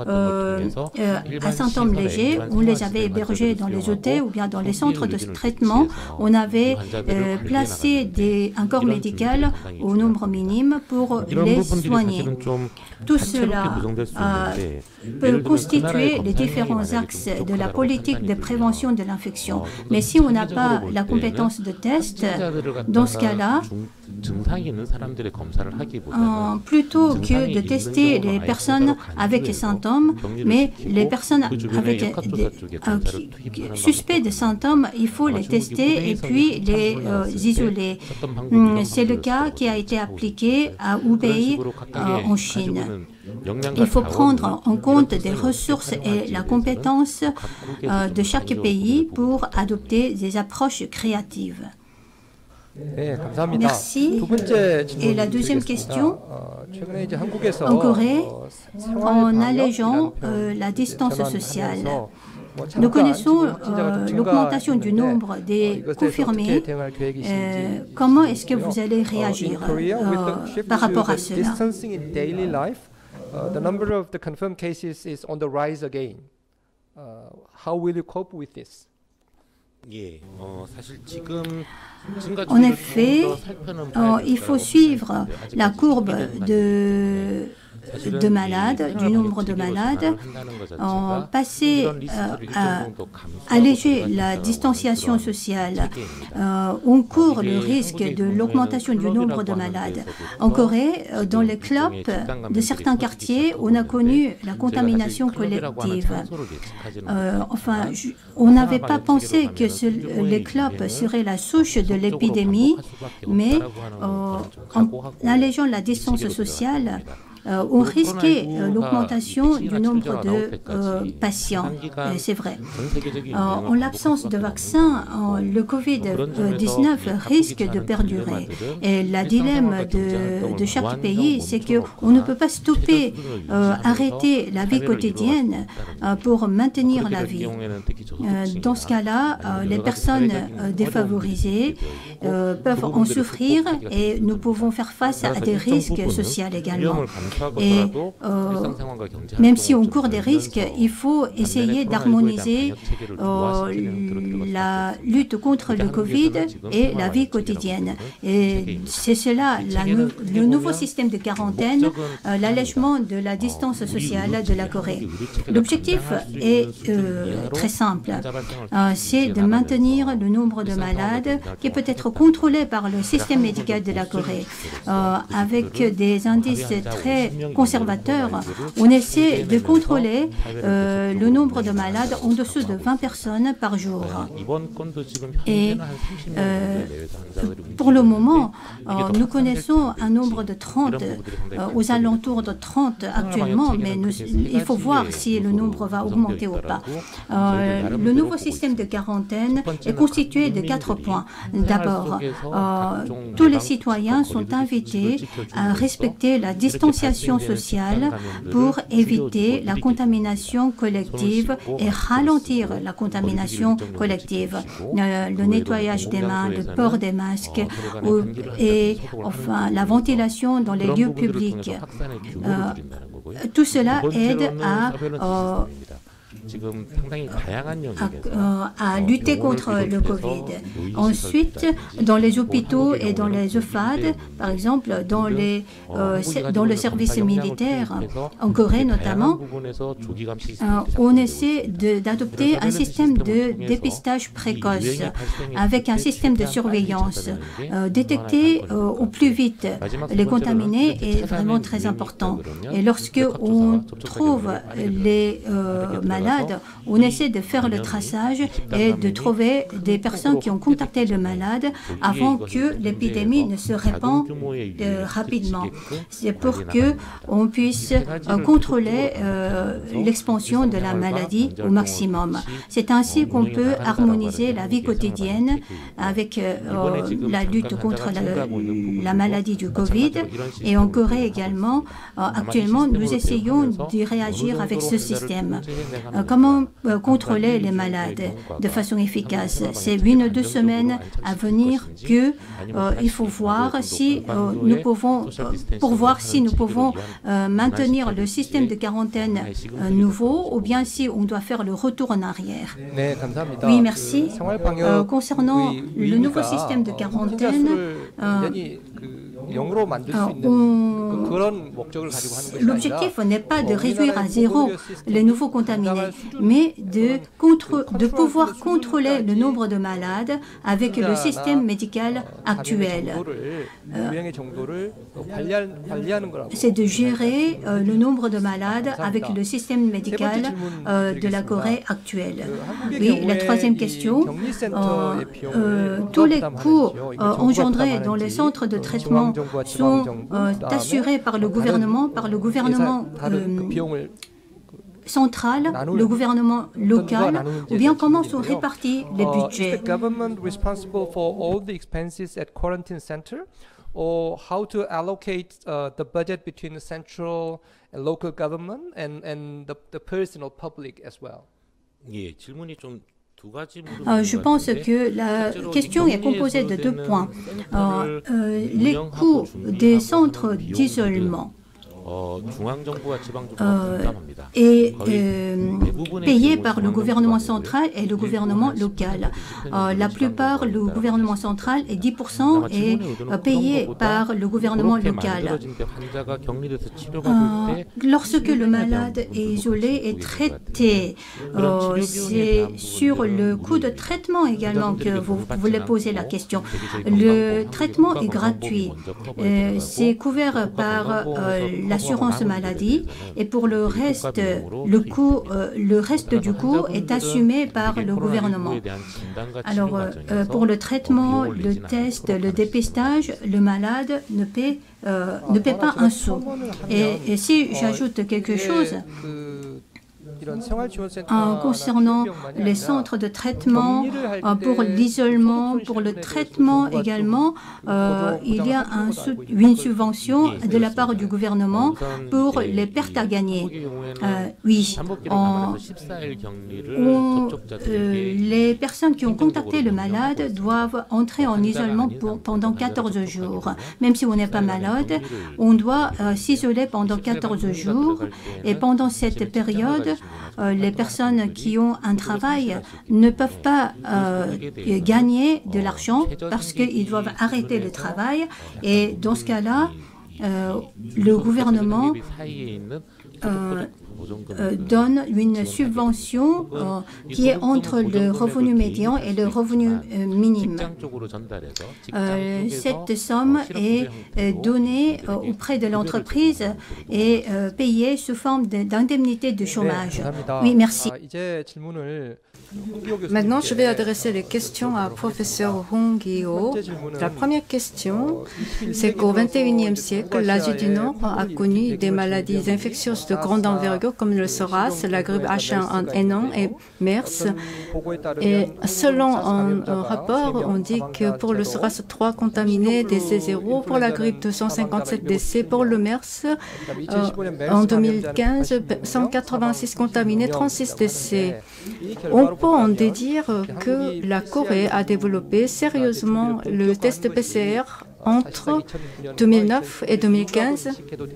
à symptômes légers? On les avait hébergés dans les hôtels ou bien dans les centres de traitement. On avait placé un corps médical au nombre minime pour les soigner. Tout cela peut constituer les différents axes de la politique de prévention de l'infection. Mais si on n'a pas la compétence de test, dans ce cas-là, plutôt que de tester les personnes avec des symptômes, mais les personnes avec suspects de symptômes, il faut les tester et puis les isoler. C'est le cas qui a été appliqué à Hubei en Chine. Il faut prendre en compte des ressources et la compétence de chaque pays pour adopter des approches créatives. Merci. Et la deuxième question, en Corée, en allégeant la distance sociale, nous connaissons l'augmentation du nombre des confirmés. Comment est-ce que vous allez réagir par rapport à cela? The number of the confirmed cases is on the rise again. How will you cope with this? En effet, il faut suivre la courbe de malades, du nombre de malades, passer à alléger la distanciation sociale. On court le risque de l'augmentation du nombre de malades. En Corée, dans les clubs de certains quartiers, on a connu la contamination collective. Enfin, on n'avait pas pensé que les clubs seraient la souche de l'épidémie, mais en allégeant la distance sociale, ont risqué l'augmentation du nombre de patients. C'est vrai. En l'absence de vaccins, le Covid-19 risque de perdurer. Et la dilemme de chaque pays, c'est qu'on ne peut pas stopper, arrêter la vie quotidienne pour maintenir la vie. Dans ce cas-là, les personnes défavorisées peuvent en souffrir et nous pouvons faire face à des risques sociaux également. Et même si on court des risques, il faut essayer d'harmoniser la lutte contre le Covid et la vie quotidienne. Et c'est cela, le nouveau système de quarantaine, l'allègement de la distance sociale de la Corée. L'objectif est très simple, c'est de maintenir le nombre de malades qui peut être contrôlé par le système médical de la Corée. Avec des indices très conservateurs, on essaie de contrôler le nombre de malades en dessous de 20 personnes par jour. Et pour le moment, nous connaissons un nombre de 30, aux alentours de 30 actuellement, mais il faut voir si le nombre va augmenter ou pas. Le nouveau système de quarantaine est constitué de 4 points. D'abord, tous les citoyens sont invités à respecter la distanciation sociale pour éviter la contamination collective et ralentir la contamination collective. Le nettoyage des mains, le port des masques et enfin la ventilation dans les lieux publics. Tout cela aide à lutter contre le Covid. Ensuite, dans les hôpitaux et dans les EHPAD, par exemple, dans le service militaire, en Corée notamment, on essaie d'adopter un système de dépistage précoce avec un système de surveillance. Détecter au plus vite les contaminés est vraiment très important. Et lorsque on trouve les malades, on essaie de faire le traçage et de trouver des personnes qui ont contacté le malade avant que l'épidémie ne se répande rapidement. C'est pour qu'on puisse contrôler l'expansion de la maladie au maximum. C'est ainsi qu'on peut harmoniser la vie quotidienne avec la lutte contre la maladie du Covid. Et en Corée également, actuellement, nous essayons d'y réagir avec ce système. Comment contrôler les malades de façon efficace? C'est 1 ou 2 semaines à venir qu'il faut voir si nous pouvons, pour voir si nous pouvons maintenir le système de quarantaine nouveau ou bien si on doit faire le retour en arrière. Oui, merci. Concernant le nouveau système de quarantaine, l'objectif n'est pas de réduire à 0 les nouveaux contaminés, mais de pouvoir contrôler le nombre de malades avec le système médical actuel. C'est de gérer le nombre de malades avec le système médical de la Corée actuelle. Oui, la troisième question, tous les coûts engendrés dans les centres de traitement sont assurés par le gouvernement central, le gouvernement local, ou bien comment sont répartis les budgets? Or how to allocate the budget between the central and local government and the personal public as well? Je pense que la question est composée de 2 points. Les coûts des centres d'isolement est payé par le gouvernement central et le gouvernement local. La plupart, le gouvernement central est 10% est payé par le gouvernement local. Lorsque le malade est isolé et traité, c'est sur le coût de traitement également que vous voulez poser la question. Le traitement est gratuit. C'est couvert par l'assurance maladie et pour le reste, le reste du coût est assumé par le gouvernement. Alors, pour le traitement, le test, le dépistage, le malade ne paie ne paient pas un sou. Et si j'ajoute quelque chose, concernant les centres de traitement, pour l'isolement, pour le traitement également, il y a une subvention de la part du gouvernement pour les pertes à gagner. Oui, les personnes qui ont contacté le malade doivent entrer en isolement pendant 14 jours. Même si on n'est pas malade, on doit s'isoler pendant 14 jours. Et pendant cette période, les personnes qui ont un travail ne peuvent pas gagner de l'argent parce qu'ils doivent arrêter le travail. Et dans ce cas-là, le gouvernement donne une subvention qui est entre le revenu médian et le revenu minime. Cette somme est donnée auprès de l'entreprise et payée sous forme d'indemnité de chômage. Oui, merci. Maintenant, je vais adresser les questions à professeur Hong Gi-oh. La première question, c'est qu'au XXIe siècle, l'Asie du Nord a connu des maladies infectieuses de grande envergure comme le SARS, la grippe H1N1 et MERS. Et selon un rapport, on dit que pour le SARS, 3 contaminés, décès 0. Pour la grippe, 257 décès. Pour le MERS, en 2015, 186 contaminés, 36 décès. On peut en déduire que la Corée a développé sérieusement le test PCR entre 2009 et 2015.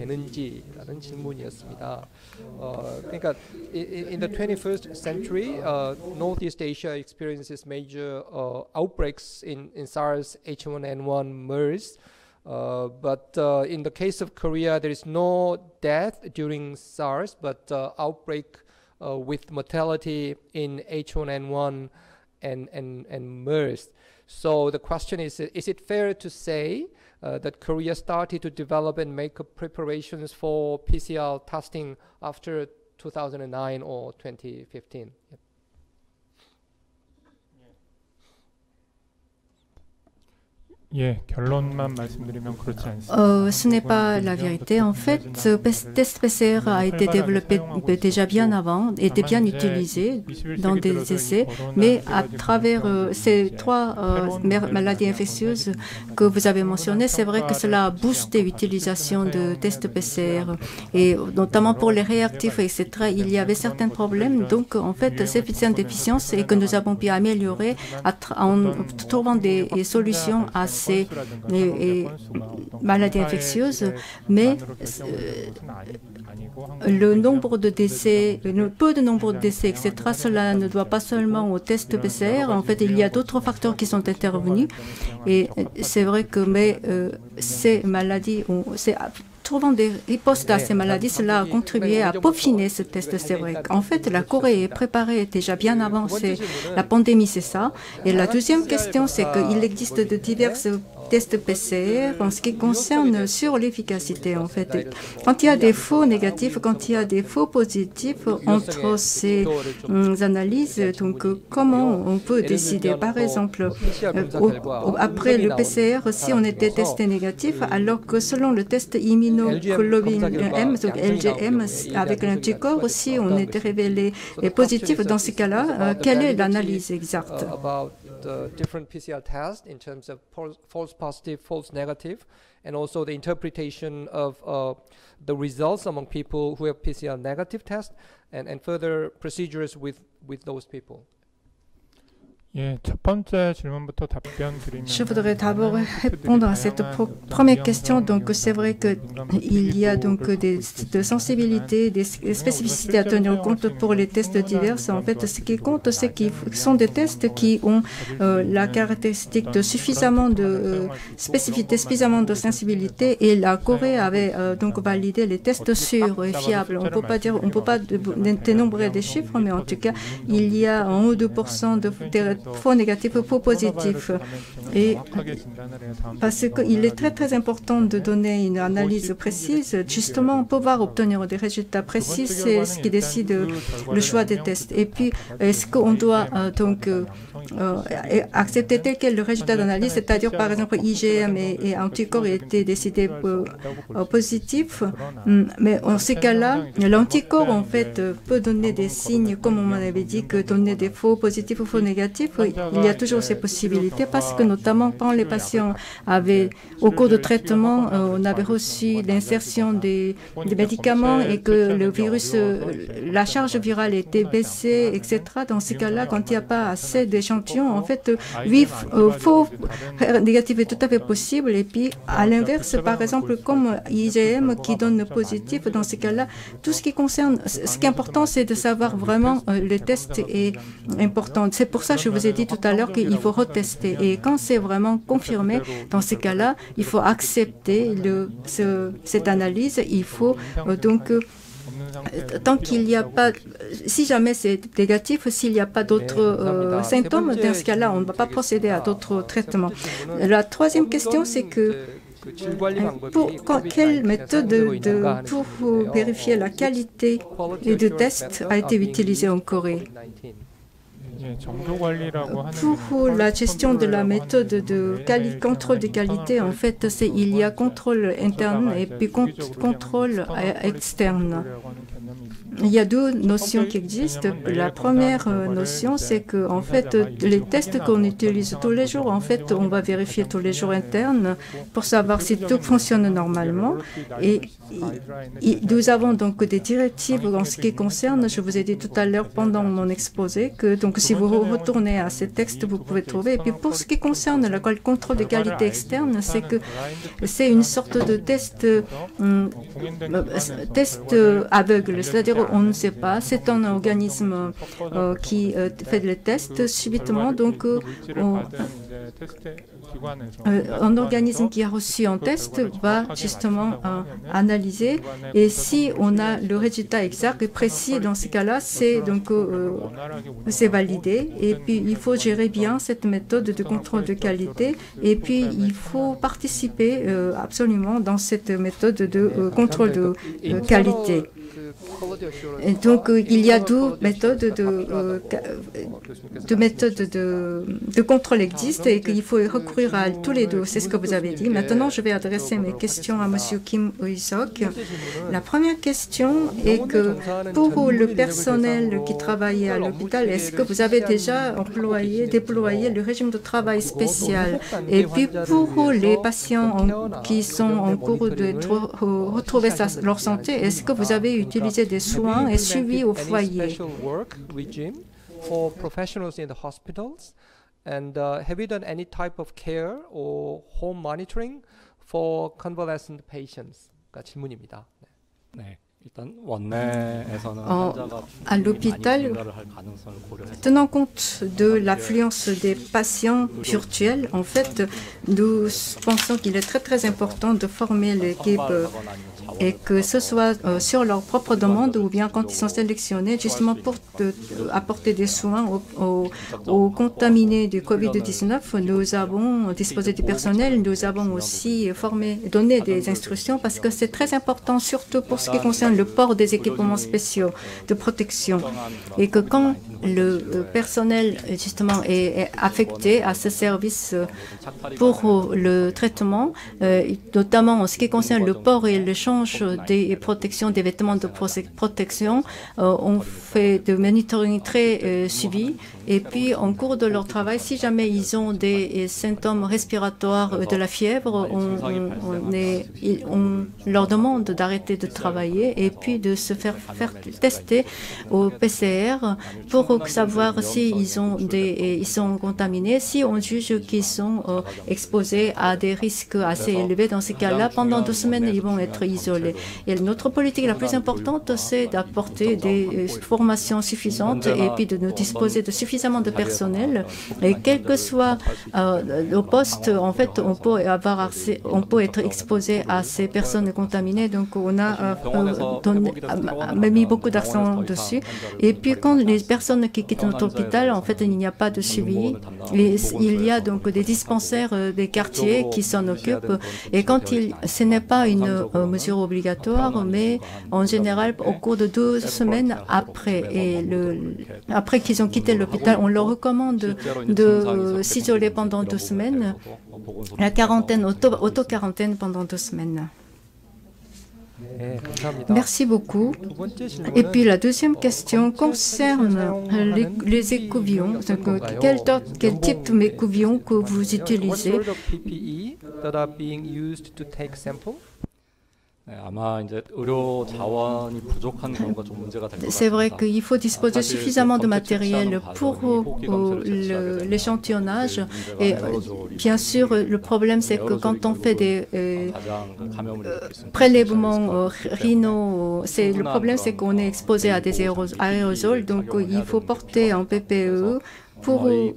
In the 21st century, Northeast Asia experiences major outbreaks in SARS, H1N1, MERS. But in the case of Korea, there is no death during SARS, but outbreak with mortality in H1N1 and MERS. So the question is it fair to say that Korea started to develop and make preparations for PCR testing after 2009 or 2015? Yep. Ce n'est pas la vérité. En fait, ce test PCR a été développé déjà bien avant, était bien utilisé dans des essais, mais à travers ces 3 maladies infectieuses que vous avez mentionnées, c'est vrai que cela a boosté l'utilisation de tests PCR, et notamment pour les réactifs, etc. Il y avait certains problèmes, donc en fait, cette déficience et que nous avons pu améliorer en trouvant des solutions à ces maladies infectieuses, mais le nombre de décès, le peu de nombre de décès, etc., cela ne doit pas seulement au test PCR. En fait, il y a d'autres facteurs qui sont intervenus, et c'est vrai que ces maladies trouvant des ripostes à ces maladies, cela a contribué à peaufiner ce test. C'est vrai qu'en fait, la Corée est préparée déjà bien avant la pandémie, c'est ça. Et la deuxième question, c'est qu'il existe de diverses tests PCR en ce qui concerne sur l'efficacité. En fait, quand il y a des faux négatifs, quand il y a des faux positifs entre ces analyses, donc comment on peut décider, par exemple, après le PCR, si on était testé négatif, alors que selon le test immunoglobuline M, donc LGM, avec l'anticorps, si on était révélé positif, dans ce cas-là, quelle est l'analyse exacte? The different PCR tests in terms of false positive, false negative, and also the interpretation of the results among people who have PCR negative test, and further procedures with those people. Je voudrais d'abord répondre à cette première question. Donc, c'est vrai qu'il y a donc des sensibilités, des spécificités à tenir compte pour les tests divers. En fait, ce qui compte, c'est qu'ils sont des tests qui ont la caractéristique de suffisamment de spécificité, suffisamment de sensibilité. Et la Corée avait donc validé les tests sûrs et fiables. On ne peut pas dire, on peut pas dénombrer des chiffres, mais en tout cas, il y a 1 ou 2% de faux négatifs ou faux positifs. Et parce qu'il est très important de donner une analyse précise, justement, pouvoir obtenir des résultats précis, c'est ce qui décide le choix des tests. Et puis, est-ce qu'on doit accepter tel quel le résultat d'analyse, c'est-à-dire par exemple IgM et anticorps étaient décidés positifs, mais en ces cas-là, l'anticorps en fait peut donner des signes, comme on m'avait dit, que donner des faux positifs ou faux négatifs, il y a toujours ces possibilités parce que notamment quand les patients avaient, au cours de traitement, on avait reçu l'insertion des médicaments et que le virus, la charge virale était baissée, etc. Dans ces cas-là, quand il n'y a pas assez d'échantillons, en fait, oui, faux négatif est tout à fait possible. Et puis, à l'inverse, par exemple, comme IgM qui donne positif, dans ces cas-là, tout ce qui concerne, ce qui est important, c'est de savoir vraiment le test est important. C'est pour ça que je vous ai dit tout à l'heure qu'il faut retester. Et quand c'est vraiment confirmé, dans ces cas-là, il faut accepter cette analyse. Il faut donc tant qu'il n'y a pas, si jamais c'est négatif, s'il n'y a pas d'autres symptômes, dans ce cas-là, on ne va pas procéder à d'autres traitements. La troisième question, c'est que quelle méthode pour vérifier la qualité du test a été utilisée en Corée? Pour la gestion de la méthode de contrôle de qualité, en fait, il y a contrôle interne et puis contrôle externe. Il y a deux notions qui existent. La première notion, c'est que, en fait, les tests qu'on utilise tous les jours, en fait, on va vérifier tous les jours internes pour savoir si tout fonctionne normalement. Et nous avons donc des directives en ce qui concerne, je vous ai dit tout à l'heure pendant mon exposé, que donc si vous retournez à ces textes, vous pouvez trouver. Et puis pour ce qui concerne le contrôle de qualité externe, c'est que c'est une sorte de test aveugle, c'est-à-dire on ne sait pas, c'est un organisme qui fait les tests subitement, donc un organisme qui a reçu un test va justement analyser, et si on a le résultat exact et précis, dans ce cas-là, c'est donc c'est validé. Et puis il faut gérer bien cette méthode de contrôle de qualité, et puis il faut participer absolument dans cette méthode de contrôle de qualité. Et donc, il y a deux méthodes de contrôle existent et qu'il faut recourir à tous les deux. C'est ce que vous avez dit. Maintenant, je vais adresser mes questions à M. Kim Eui-sok. La première question est que pour le personnel qui travaillait à l'hôpital, est-ce que vous avez déjà déployé le régime de travail spécial? Et puis, pour les patients qui sont en cours de retrouver leur santé, est-ce que vous avez utilisé des soins et suivi au foyer? For professionals in the hospitals, and have you done any type of care or home monitoring for convalescent patients? 질문입니다. 네. 일단 원내에서는 à l'hôpital, tenant compte de l'affluence des patients virtuels, en fait, nous pensons qu'il est très important de former l'équipe et que ce soit sur leur propre demande ou bien quand ils sont sélectionnés, justement pour apporter des soins aux contaminés du Covid-19. Nous avons disposé du personnel, nous avons aussi donné des instructions parce que c'est très important, surtout pour ce qui concerne le port des équipements spéciaux de protection, et que quand le personnel justement est affecté à ce service pour le traitement, notamment en ce qui concerne le port et l'échange des protections, des vêtements de protection, on fait de monitoring très suivi. Et puis, en cours de leur travail, si jamais ils ont des symptômes respiratoires de la fièvre, on leur demande d'arrêter de travailler et puis de se faire tester au PCR pour savoir s'ils sont contaminés. Si on juge qu'ils sont exposés à des risques assez élevés, dans ces cas-là, pendant 2 semaines, ils vont être isolés. Et notre politique la plus importante, c'est d'apporter des formations suffisantes et puis de nous disposer de suffisamment de personnel. Et quel que soit le poste, en fait, on peut être exposé à ces personnes contaminées. Donc, on a mis beaucoup d'accent dessus. Et puis, quand les personnes personnes qui quittent notre hôpital, en fait, il n'y a pas de suivi. Et il y a donc des dispensaires des quartiers qui s'en occupent. Et ce n'est pas une mesure obligatoire, mais en général, au cours de 2 semaines après, après qu'ils ont quitté l'hôpital, on leur recommande de s'isoler pendant 2 semaines, la quarantaine, auto-quarantaine pendant 2 semaines. Merci beaucoup. Et puis la deuxième question concerne les écouvillons. Quel type d'écouvillons que vous utilisez? C'est vrai qu'il faut disposer suffisamment de matériel pour l'échantillonnage. Et bien sûr, le problème, c'est que quand on fait des prélèvements rhino, le problème, c'est qu'on est exposé à des aérosols. Donc, il faut porter un PPE. Pour nous,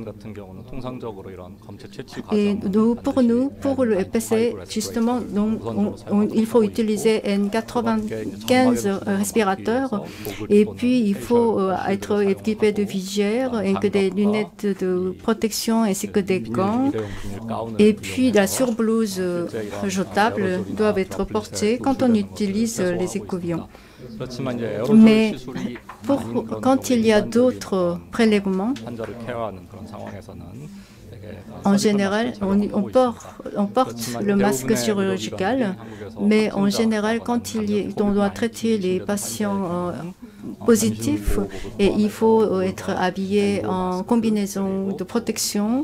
pour le EPC, justement, il faut utiliser N95 respirateurs et puis il faut être équipé de visières et que des lunettes de protection ainsi que des gants. Et puis la surblouse jetable doivent être portées quand on utilise les écouvillons. Mais quand il y a d'autres prélèvements, en général, on porte le masque chirurgical, mais en général, quand on doit traiter les patients positifs, et il faut être habillé en combinaison de protection,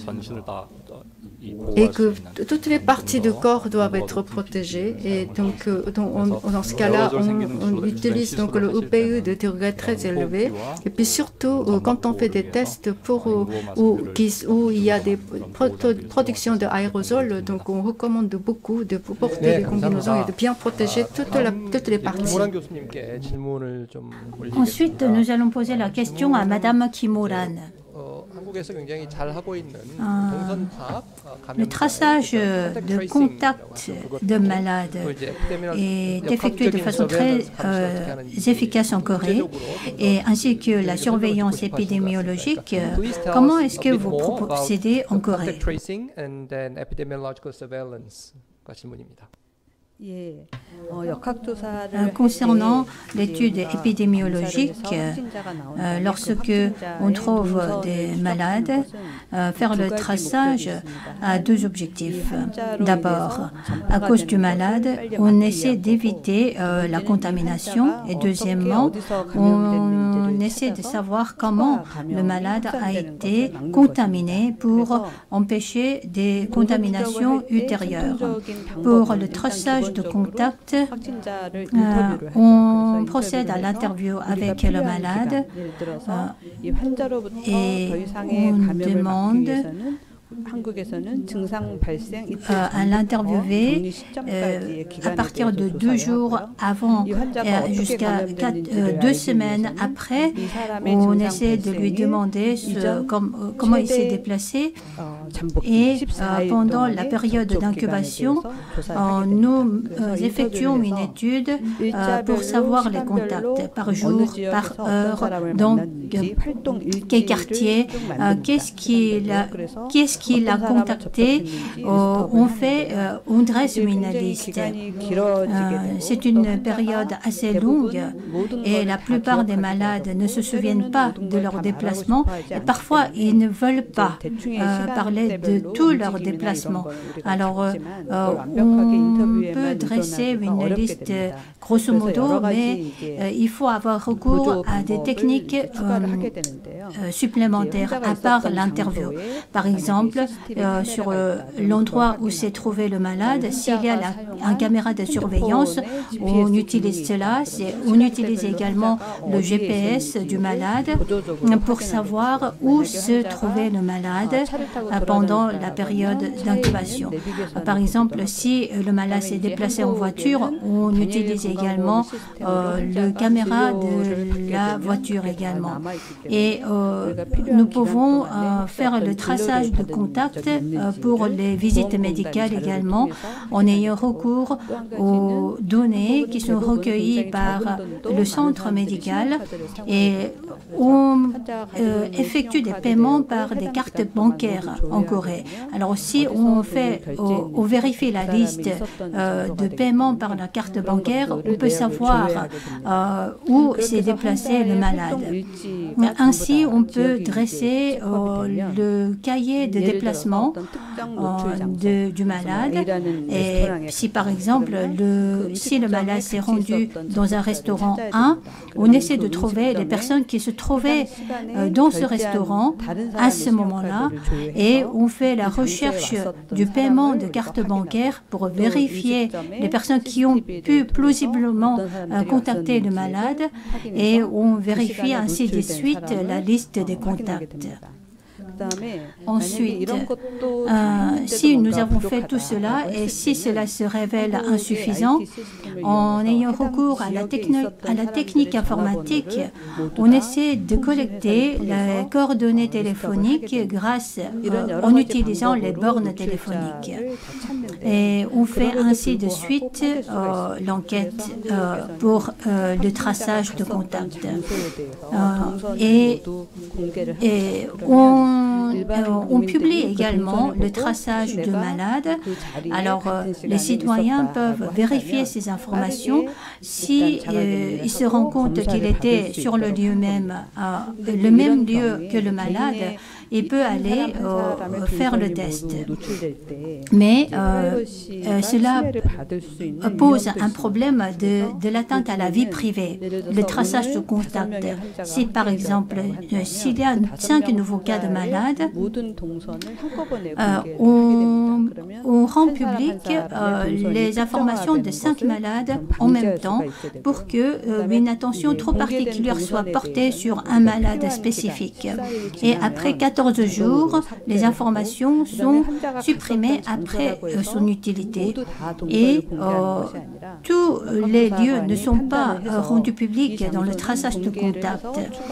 et que toutes les parties du corps doivent être protégées. Et donc, dans ce cas-là, on utilise donc le EPE de degré très élevé. Et puis surtout, quand on fait des tests où il y a des productions d'aérosols, donc on recommande beaucoup de porter des combinaisons et de bien protéger toutes les parties. Ensuite, nous allons poser la question à Madame Kimoran. Le traçage de contact de malades est effectué de façon très efficace en Corée, et ainsi que la surveillance épidémiologique. Comment est-ce que vous procédez en Corée? Concernant l'étude épidémiologique, lorsque on trouve des malades, faire le traçage a 2 objectifs. D'abord, à cause du malade, on essaie d'éviter la contamination, et deuxièmement, on essaie de savoir comment le malade a été contaminé pour empêcher des contaminations ultérieures. Pour le traçage de contact, on procède à l'interview avec le malade et on demande à l'interviewé, à partir de 2 jours avant jusqu'à 2 semaines après, on essaie de lui demander comment il s'est déplacé, et pendant la période d'incubation, nous effectuons une étude pour savoir les contacts par jour, par heure, dans quel quartier, qu'est-ce qu'il a contacté. On dresse une liste. C'est une période assez longue et la plupart des malades ne se souviennent pas de leur déplacement, et parfois ils ne veulent pas parler de tous leurs déplacements. Alors on peut dresser une liste grosso modo, mais il faut avoir recours à des techniques supplémentaires à part l'interview. Par exemple, sur l'endroit où s'est trouvé le malade, s'il y a une caméra de surveillance, on utilise cela. On utilise également le GPS du malade pour savoir où se trouvait le malade pendant la période d'incubation. Par exemple, si le malade s'est déplacé en voiture, on utilise également la caméra de la voiture également. Et nous pouvons faire le traçage de contact pour les visites médicales également, en ayant recours aux données qui sont recueillies par le centre médical, et on effectue des paiements par des cartes bancaires en Corée. Alors aussi, on vérifie la liste de paiements par la carte bancaire. On peut savoir où s'est déplacé le malade. Ainsi, on peut dresser le cahier de déplacement du malade. Et si par exemple, si le malade s'est rendu dans un restaurant 1, on essaie de trouver les personnes qui se trouvaient dans ce restaurant à ce moment-là, et on fait la recherche du paiement de carte bancaire pour vérifier les personnes qui ont pu plausiblement contacter le malade, et on vérifie ainsi de suite la liste des contacts. Ensuite, si nous avons fait tout cela et si cela se révèle insuffisant, en ayant recours à la technique informatique, on essaie de collecter les coordonnées téléphoniques en utilisant les bornes téléphoniques. Et on fait ainsi de suite l'enquête pour le traçage de contacts. Et on publie également le traçage de malades. Alors, les citoyens peuvent vérifier ces informations. Si ils se rendent compte qu'il était sur le même lieu que le malade, il peut aller faire le test. Mais cela pose un problème de l'atteinte à la vie privée, le traçage de contact. Si par exemple, s'il y a 5 nouveaux cas de malades, on rend public les informations de 5 malades en même temps pour qu'une attention trop particulière soit portée sur un malade spécifique. Et après 14 jours, les informations sont supprimées après son utilité. Et tous les lieux ne sont pas rendus publics dans le traçage de contact.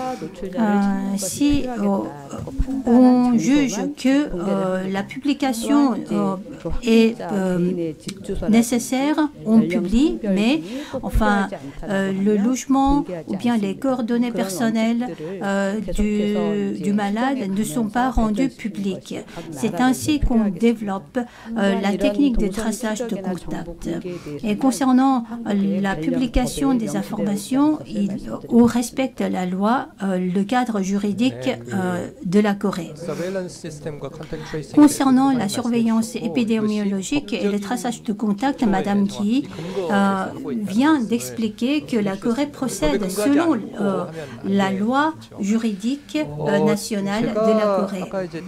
Si on juge que la publication est nécessaire, on publie, mais enfin, le logement ou bien les coordonnées personnelles du malade ne sont pas rendus publics. C'est ainsi qu'on développe la technique de traçage de contact. Et concernant la publication des informations, on respecte la loi, le cadre juridique de la Corée. Concernant la surveillance épidémiologique et le traçage de contact, Madame Ki vient d'expliquer que la Corée procède selon la loi juridique nationale de la Corée.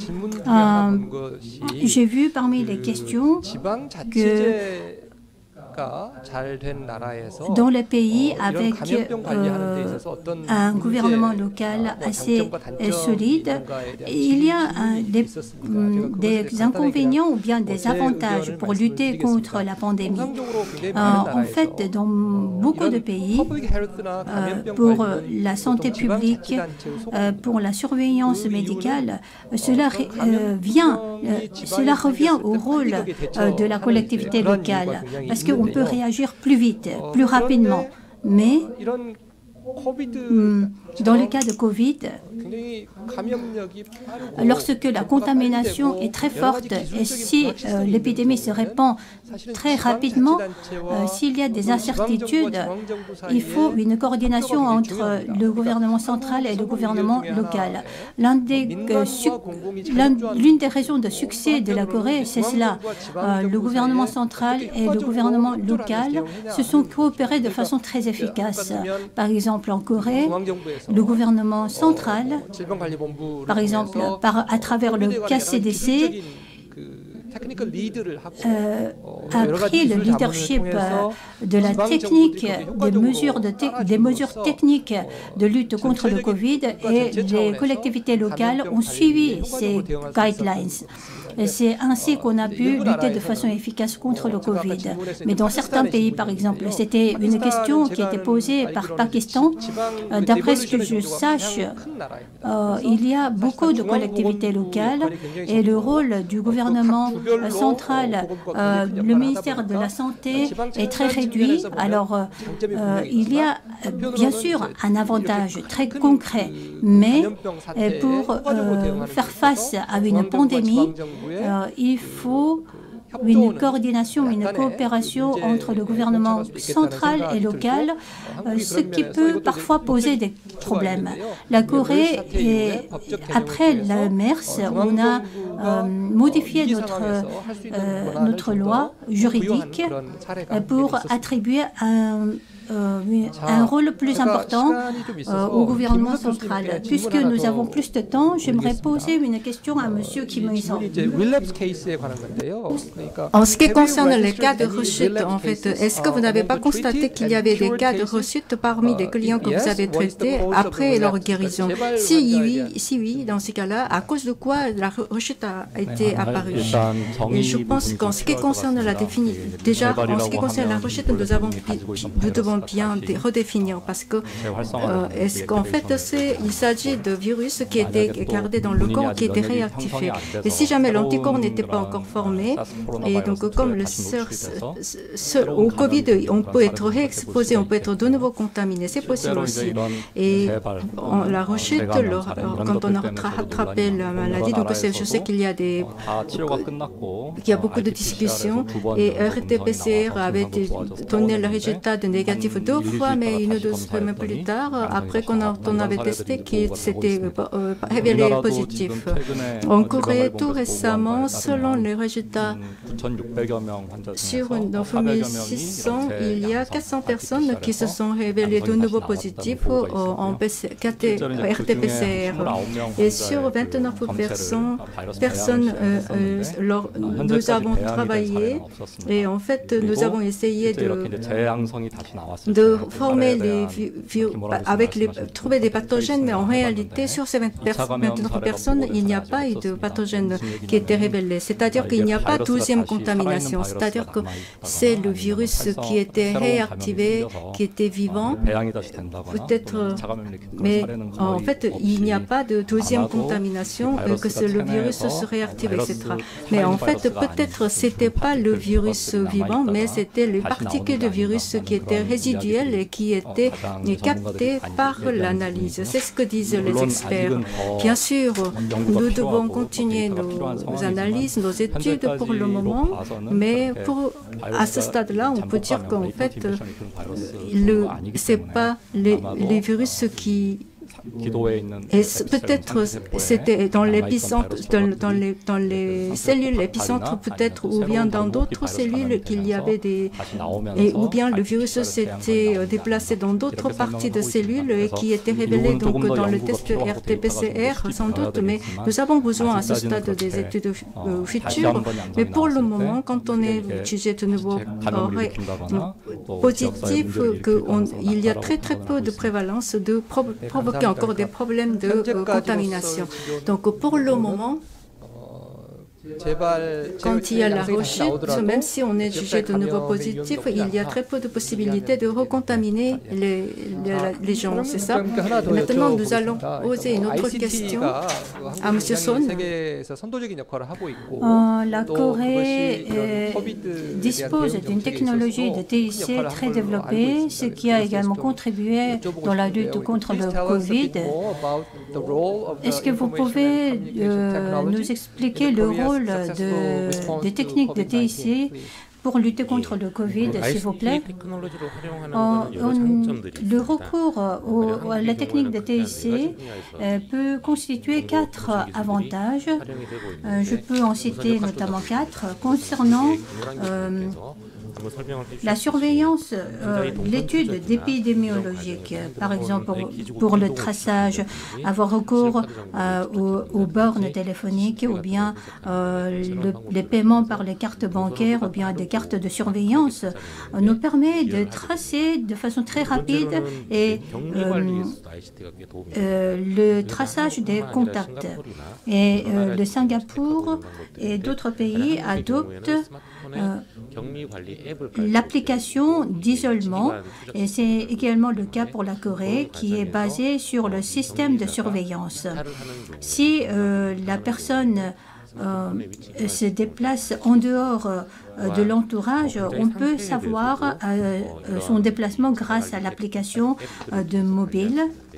J'ai vu parmi les questions que dans les pays avec un gouvernement local assez solide, il y a des inconvénients ou bien des avantages pour lutter contre la pandémie. En fait, dans beaucoup de pays, pour la santé publique, pour la surveillance médicale, cela revient au rôle de la collectivité locale, parce qu'on peut réagir plus vite, plus rapidement. Mais dans le cas de Covid, lorsque la contamination est très forte et si l'épidémie se répand très rapidement, s'il y a des incertitudes, il faut une coordination entre le gouvernement central et le gouvernement local. L'une des raisons de succès de la Corée, c'est cela. Le gouvernement central et le gouvernement local se sont coopérés de façon très efficace. Par exemple, en Corée, le gouvernement central, par exemple, à travers le KCDC, a pris le leadership de la technique, des mesures techniques de lutte contre le Covid, et les collectivités locales ont suivi ces guidelines. C'est ainsi qu'on a pu lutter de façon efficace contre le Covid. Mais dans certains pays, par exemple, c'était une question qui était posée par Pakistan. D'après ce que je sache, il y a beaucoup de collectivités locales et le rôle du gouvernement central, le ministère de la Santé, est très réduit. Alors, il y a bien sûr un avantage très concret, mais pour faire face à une pandémie, il faut une coordination, une coopération entre le gouvernement central et local, ce qui peut parfois poser des problèmes. La Corée, après la MERS, on a modifié notre loi juridique pour attribuer un rôle plus important au gouvernement central. Puisque nous avons plus de temps, j'aimerais poser une question à M. Kim Il-sung. En ce qui concerne les cas de rechute, en fait, est-ce que vous n'avez pas constaté qu'il y avait des cas de rechute parmi les clients que vous avez traités après leur guérison? Si oui, dans ces cas-là, à cause de quoi la rechute a été apparue? Et je pense qu'en ce qui concerne la définition, déjà, en ce qui concerne la rechute, nous devons bien redéfinir, parce que est-ce qu'en fait il s'agit de virus qui étaient gardés dans le corps, qui étaient réactivés, et si jamais l'anticorps n'était pas encore formé, et donc comme le au Covid, on peut être réexposé, on peut être de nouveau contaminé, c'est possible aussi. Et la rechute, quand on a rattrapé la maladie, donc je sais qu'il y a beaucoup de discussions, et RT-PCR avait donné le résultat de négatif 2 fois, mais une ou 2 semaines plus tard, après qu'on avait testé, qu'il s'était révélé positif. En Corée, tout récemment, selon les résultats, sur 9600, il y a 400 personnes qui se sont révélées de nouveau positives en RT-PCR. Et sur 29 personnes, nous avons travaillé, et en fait, nous avons essayé de former les virus, trouver des pathogènes, mais en réalité, sur ces 29 personnes, il n'y a pas eu de pathogène qui était révélé. C'est-à-dire qu'il n'y a pas 12e contamination. C'est-à-dire que c'est le virus qui était réactivé, qui était vivant, peut-être, mais en fait, il n'y a pas de 12e contamination, que le virus se réactive, etc. Mais en fait, peut-être c'était pas le virus vivant, mais c'était les particules de virus qui étaient résiduelles et qui étaient captées par l'analyse. C'est ce que disent les experts. Bien sûr, nous devons continuer nos analyses, nos études pour le moment, mais à ce stade-là, on peut dire qu'en fait, ce n'est pas les virus qui... Et peut-être c'était dans l'épicentre, dans les cellules épicentres peut-être, ou bien dans d'autres cellules qu'il y avait ou bien le virus s'était déplacé dans d'autres parties de cellules et qui étaient révélées donc dans le test RT-PCR sans doute, mais nous avons besoin à ce stade des études futures. Mais pour le moment, quand on est jugé de nouveau positif, il y a très peu de prévalence de provoquer encore des problèmes de contamination. Donc pour le moment, quand il y a la rechute, même si on est jugé de nouveau positif, il y a très peu de possibilités de recontaminer les gens, c'est ça? Et maintenant, nous allons poser une autre question à M. Son. La Corée dispose d'une technologie de TIC très développée, ce qui a également contribué dans la lutte contre le Covid. Est-ce que vous pouvez nous expliquer le rôle des techniques de TIC pour lutter contre le Covid, s'il vous plaît? Le recours à la technique de TIC peut constituer 4 avantages. Je peux en citer notamment 4. Concernant La surveillance, l'étude d'épidémiologique, par exemple pour le traçage, avoir recours aux bornes téléphoniques ou bien les paiements par les cartes bancaires ou bien des cartes de surveillance, nous permet de tracer de façon très rapide et le traçage des contacts. Et le Singapour et d'autres pays adoptent l'application d'isolement, et c'est également le cas pour la Corée, qui est basée sur le système de surveillance. Si la personne se déplace en dehors de l'entourage, on peut savoir son déplacement grâce à l'application de mobile.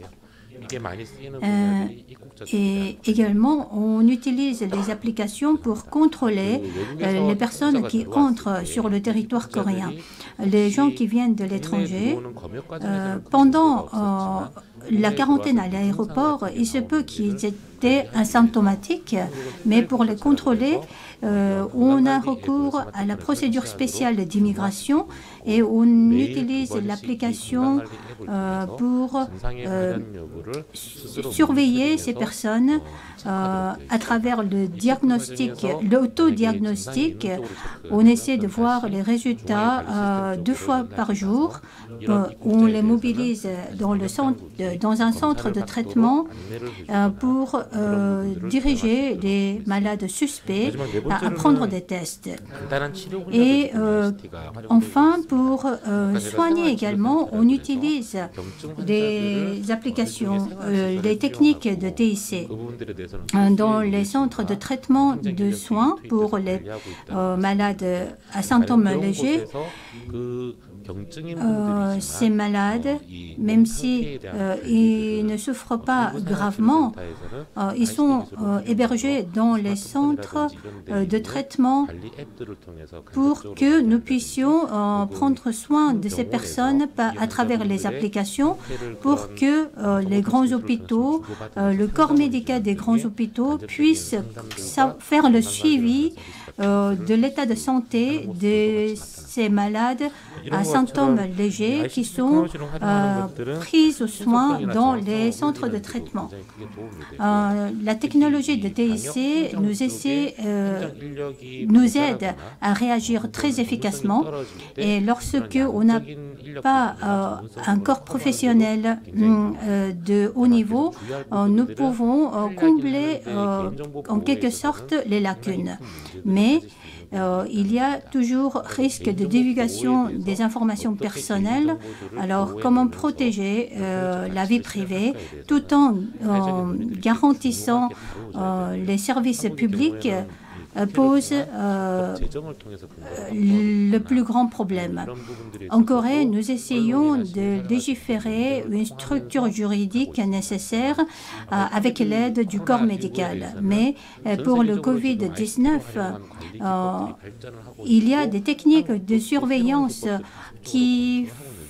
Et également, on utilise les applications pour contrôler les personnes qui entrent sur le territoire coréen. Les gens qui viennent de l'étranger, pendant la quarantaine à l'aéroport, il se peut qu'ils étaient asymptomatiques, mais pour les contrôler, on a recours à la procédure spéciale d'immigration et on utilise l'application pour surveiller ces personnes à travers le diagnostic, l'autodiagnostic. On essaie de voir les résultats 2 fois par jour. On les mobilise dans un centre de traitement pour diriger les malades suspects à prendre des tests. Et enfin, pour soigner également, on utilise des applications, des techniques de TIC dans les centres de traitement de soins pour les malades à symptômes légers. Ces malades, même si ils ne souffrent pas gravement, ils sont hébergés dans les centres de traitement pour que nous puissions prendre soin de ces personnes à travers les applications, pour que les grands hôpitaux, le corps médical des grands hôpitaux puissent faire le suivi de l'état de santé de ces malades à symptômes légers qui sont pris aux soins dans les centres de traitement. La technologie de TIC nous aide à réagir très efficacement, et lorsque on n'a pas un corps professionnel de haut niveau, nous pouvons combler en quelque sorte les lacunes. Mais il y a toujours risque de divulgation des informations personnelles. Alors, comment protéger la vie privée tout en garantissant les services publics pose le plus grand problème. En Corée, nous essayons de légiférer une structure juridique nécessaire avec l'aide du corps médical. Mais pour le Covid-19, il y a des techniques de surveillance qui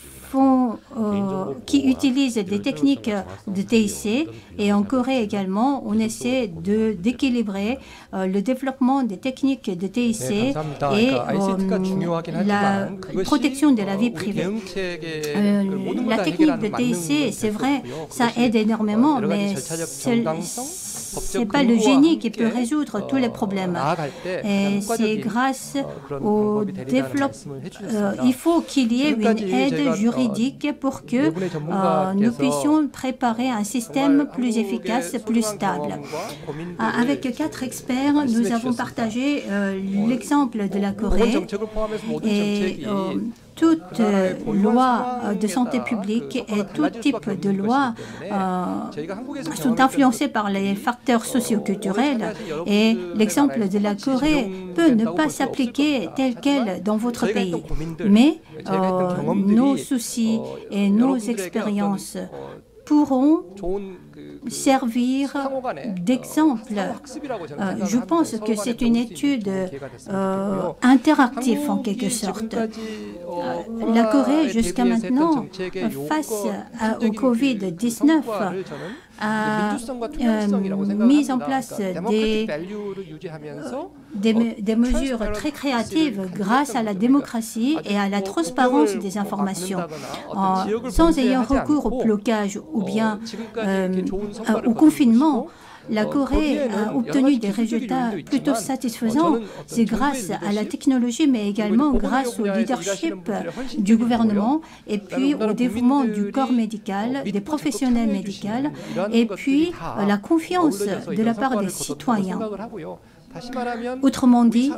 utilisent des techniques de TIC, et en Corée également, on essaie d'équilibrer le développement des techniques de TIC et la protection de la vie privée. La technique de TIC, c'est vrai, ça aide énormément, mais ce n'est pas le génie qui peut résoudre tous les problèmes. Et c'est grâce au développement. Il faut qu'il y ait une aide juridique pour que nous puissions préparer un système plus efficace, plus stable. Avec 4 experts, nous avons partagé l'exemple de la Corée, et toute loi de santé publique et tout type de loi sont influencés par les facteurs socioculturels, et l'exemple de la Corée peut ne pas s'appliquer tel quel dans votre pays. Mais nos soucis et nos expériences pourront servir d'exemple. Je pense que c'est une étude interactive en quelque sorte. La Corée, jusqu'à maintenant, face au Covid-19, a mis en place des mesures très créatives grâce à la démocratie et à la transparence des informations. Sans ayant recours au blocage ou bien au confinement, la Corée a obtenu des résultats plutôt satisfaisants. C'est grâce à la technologie, mais également grâce au leadership du gouvernement et puis au développement du corps médical, des professionnels médicaux, et puis la confiance de la part des citoyens. Autrement dit,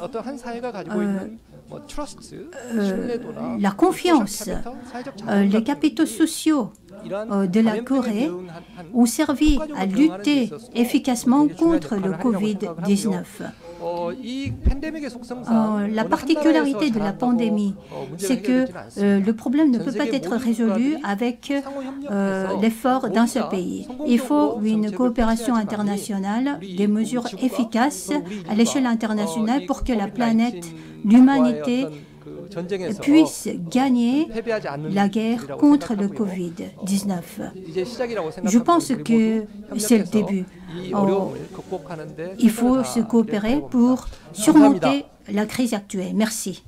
la confiance, les capitaux sociaux de la Corée ont servi à lutter efficacement contre le Covid-19. La particularité de la pandémie, c'est que le problème ne peut pas être résolu avec l'effort d'un seul pays. Il faut une coopération internationale, des mesures efficaces à l'échelle internationale pour que la planète, l'humanité, puisse gagner la guerre contre le Covid-19. Je pense que c'est le début. Il faut se coopérer pour surmonter la crise actuelle. Merci.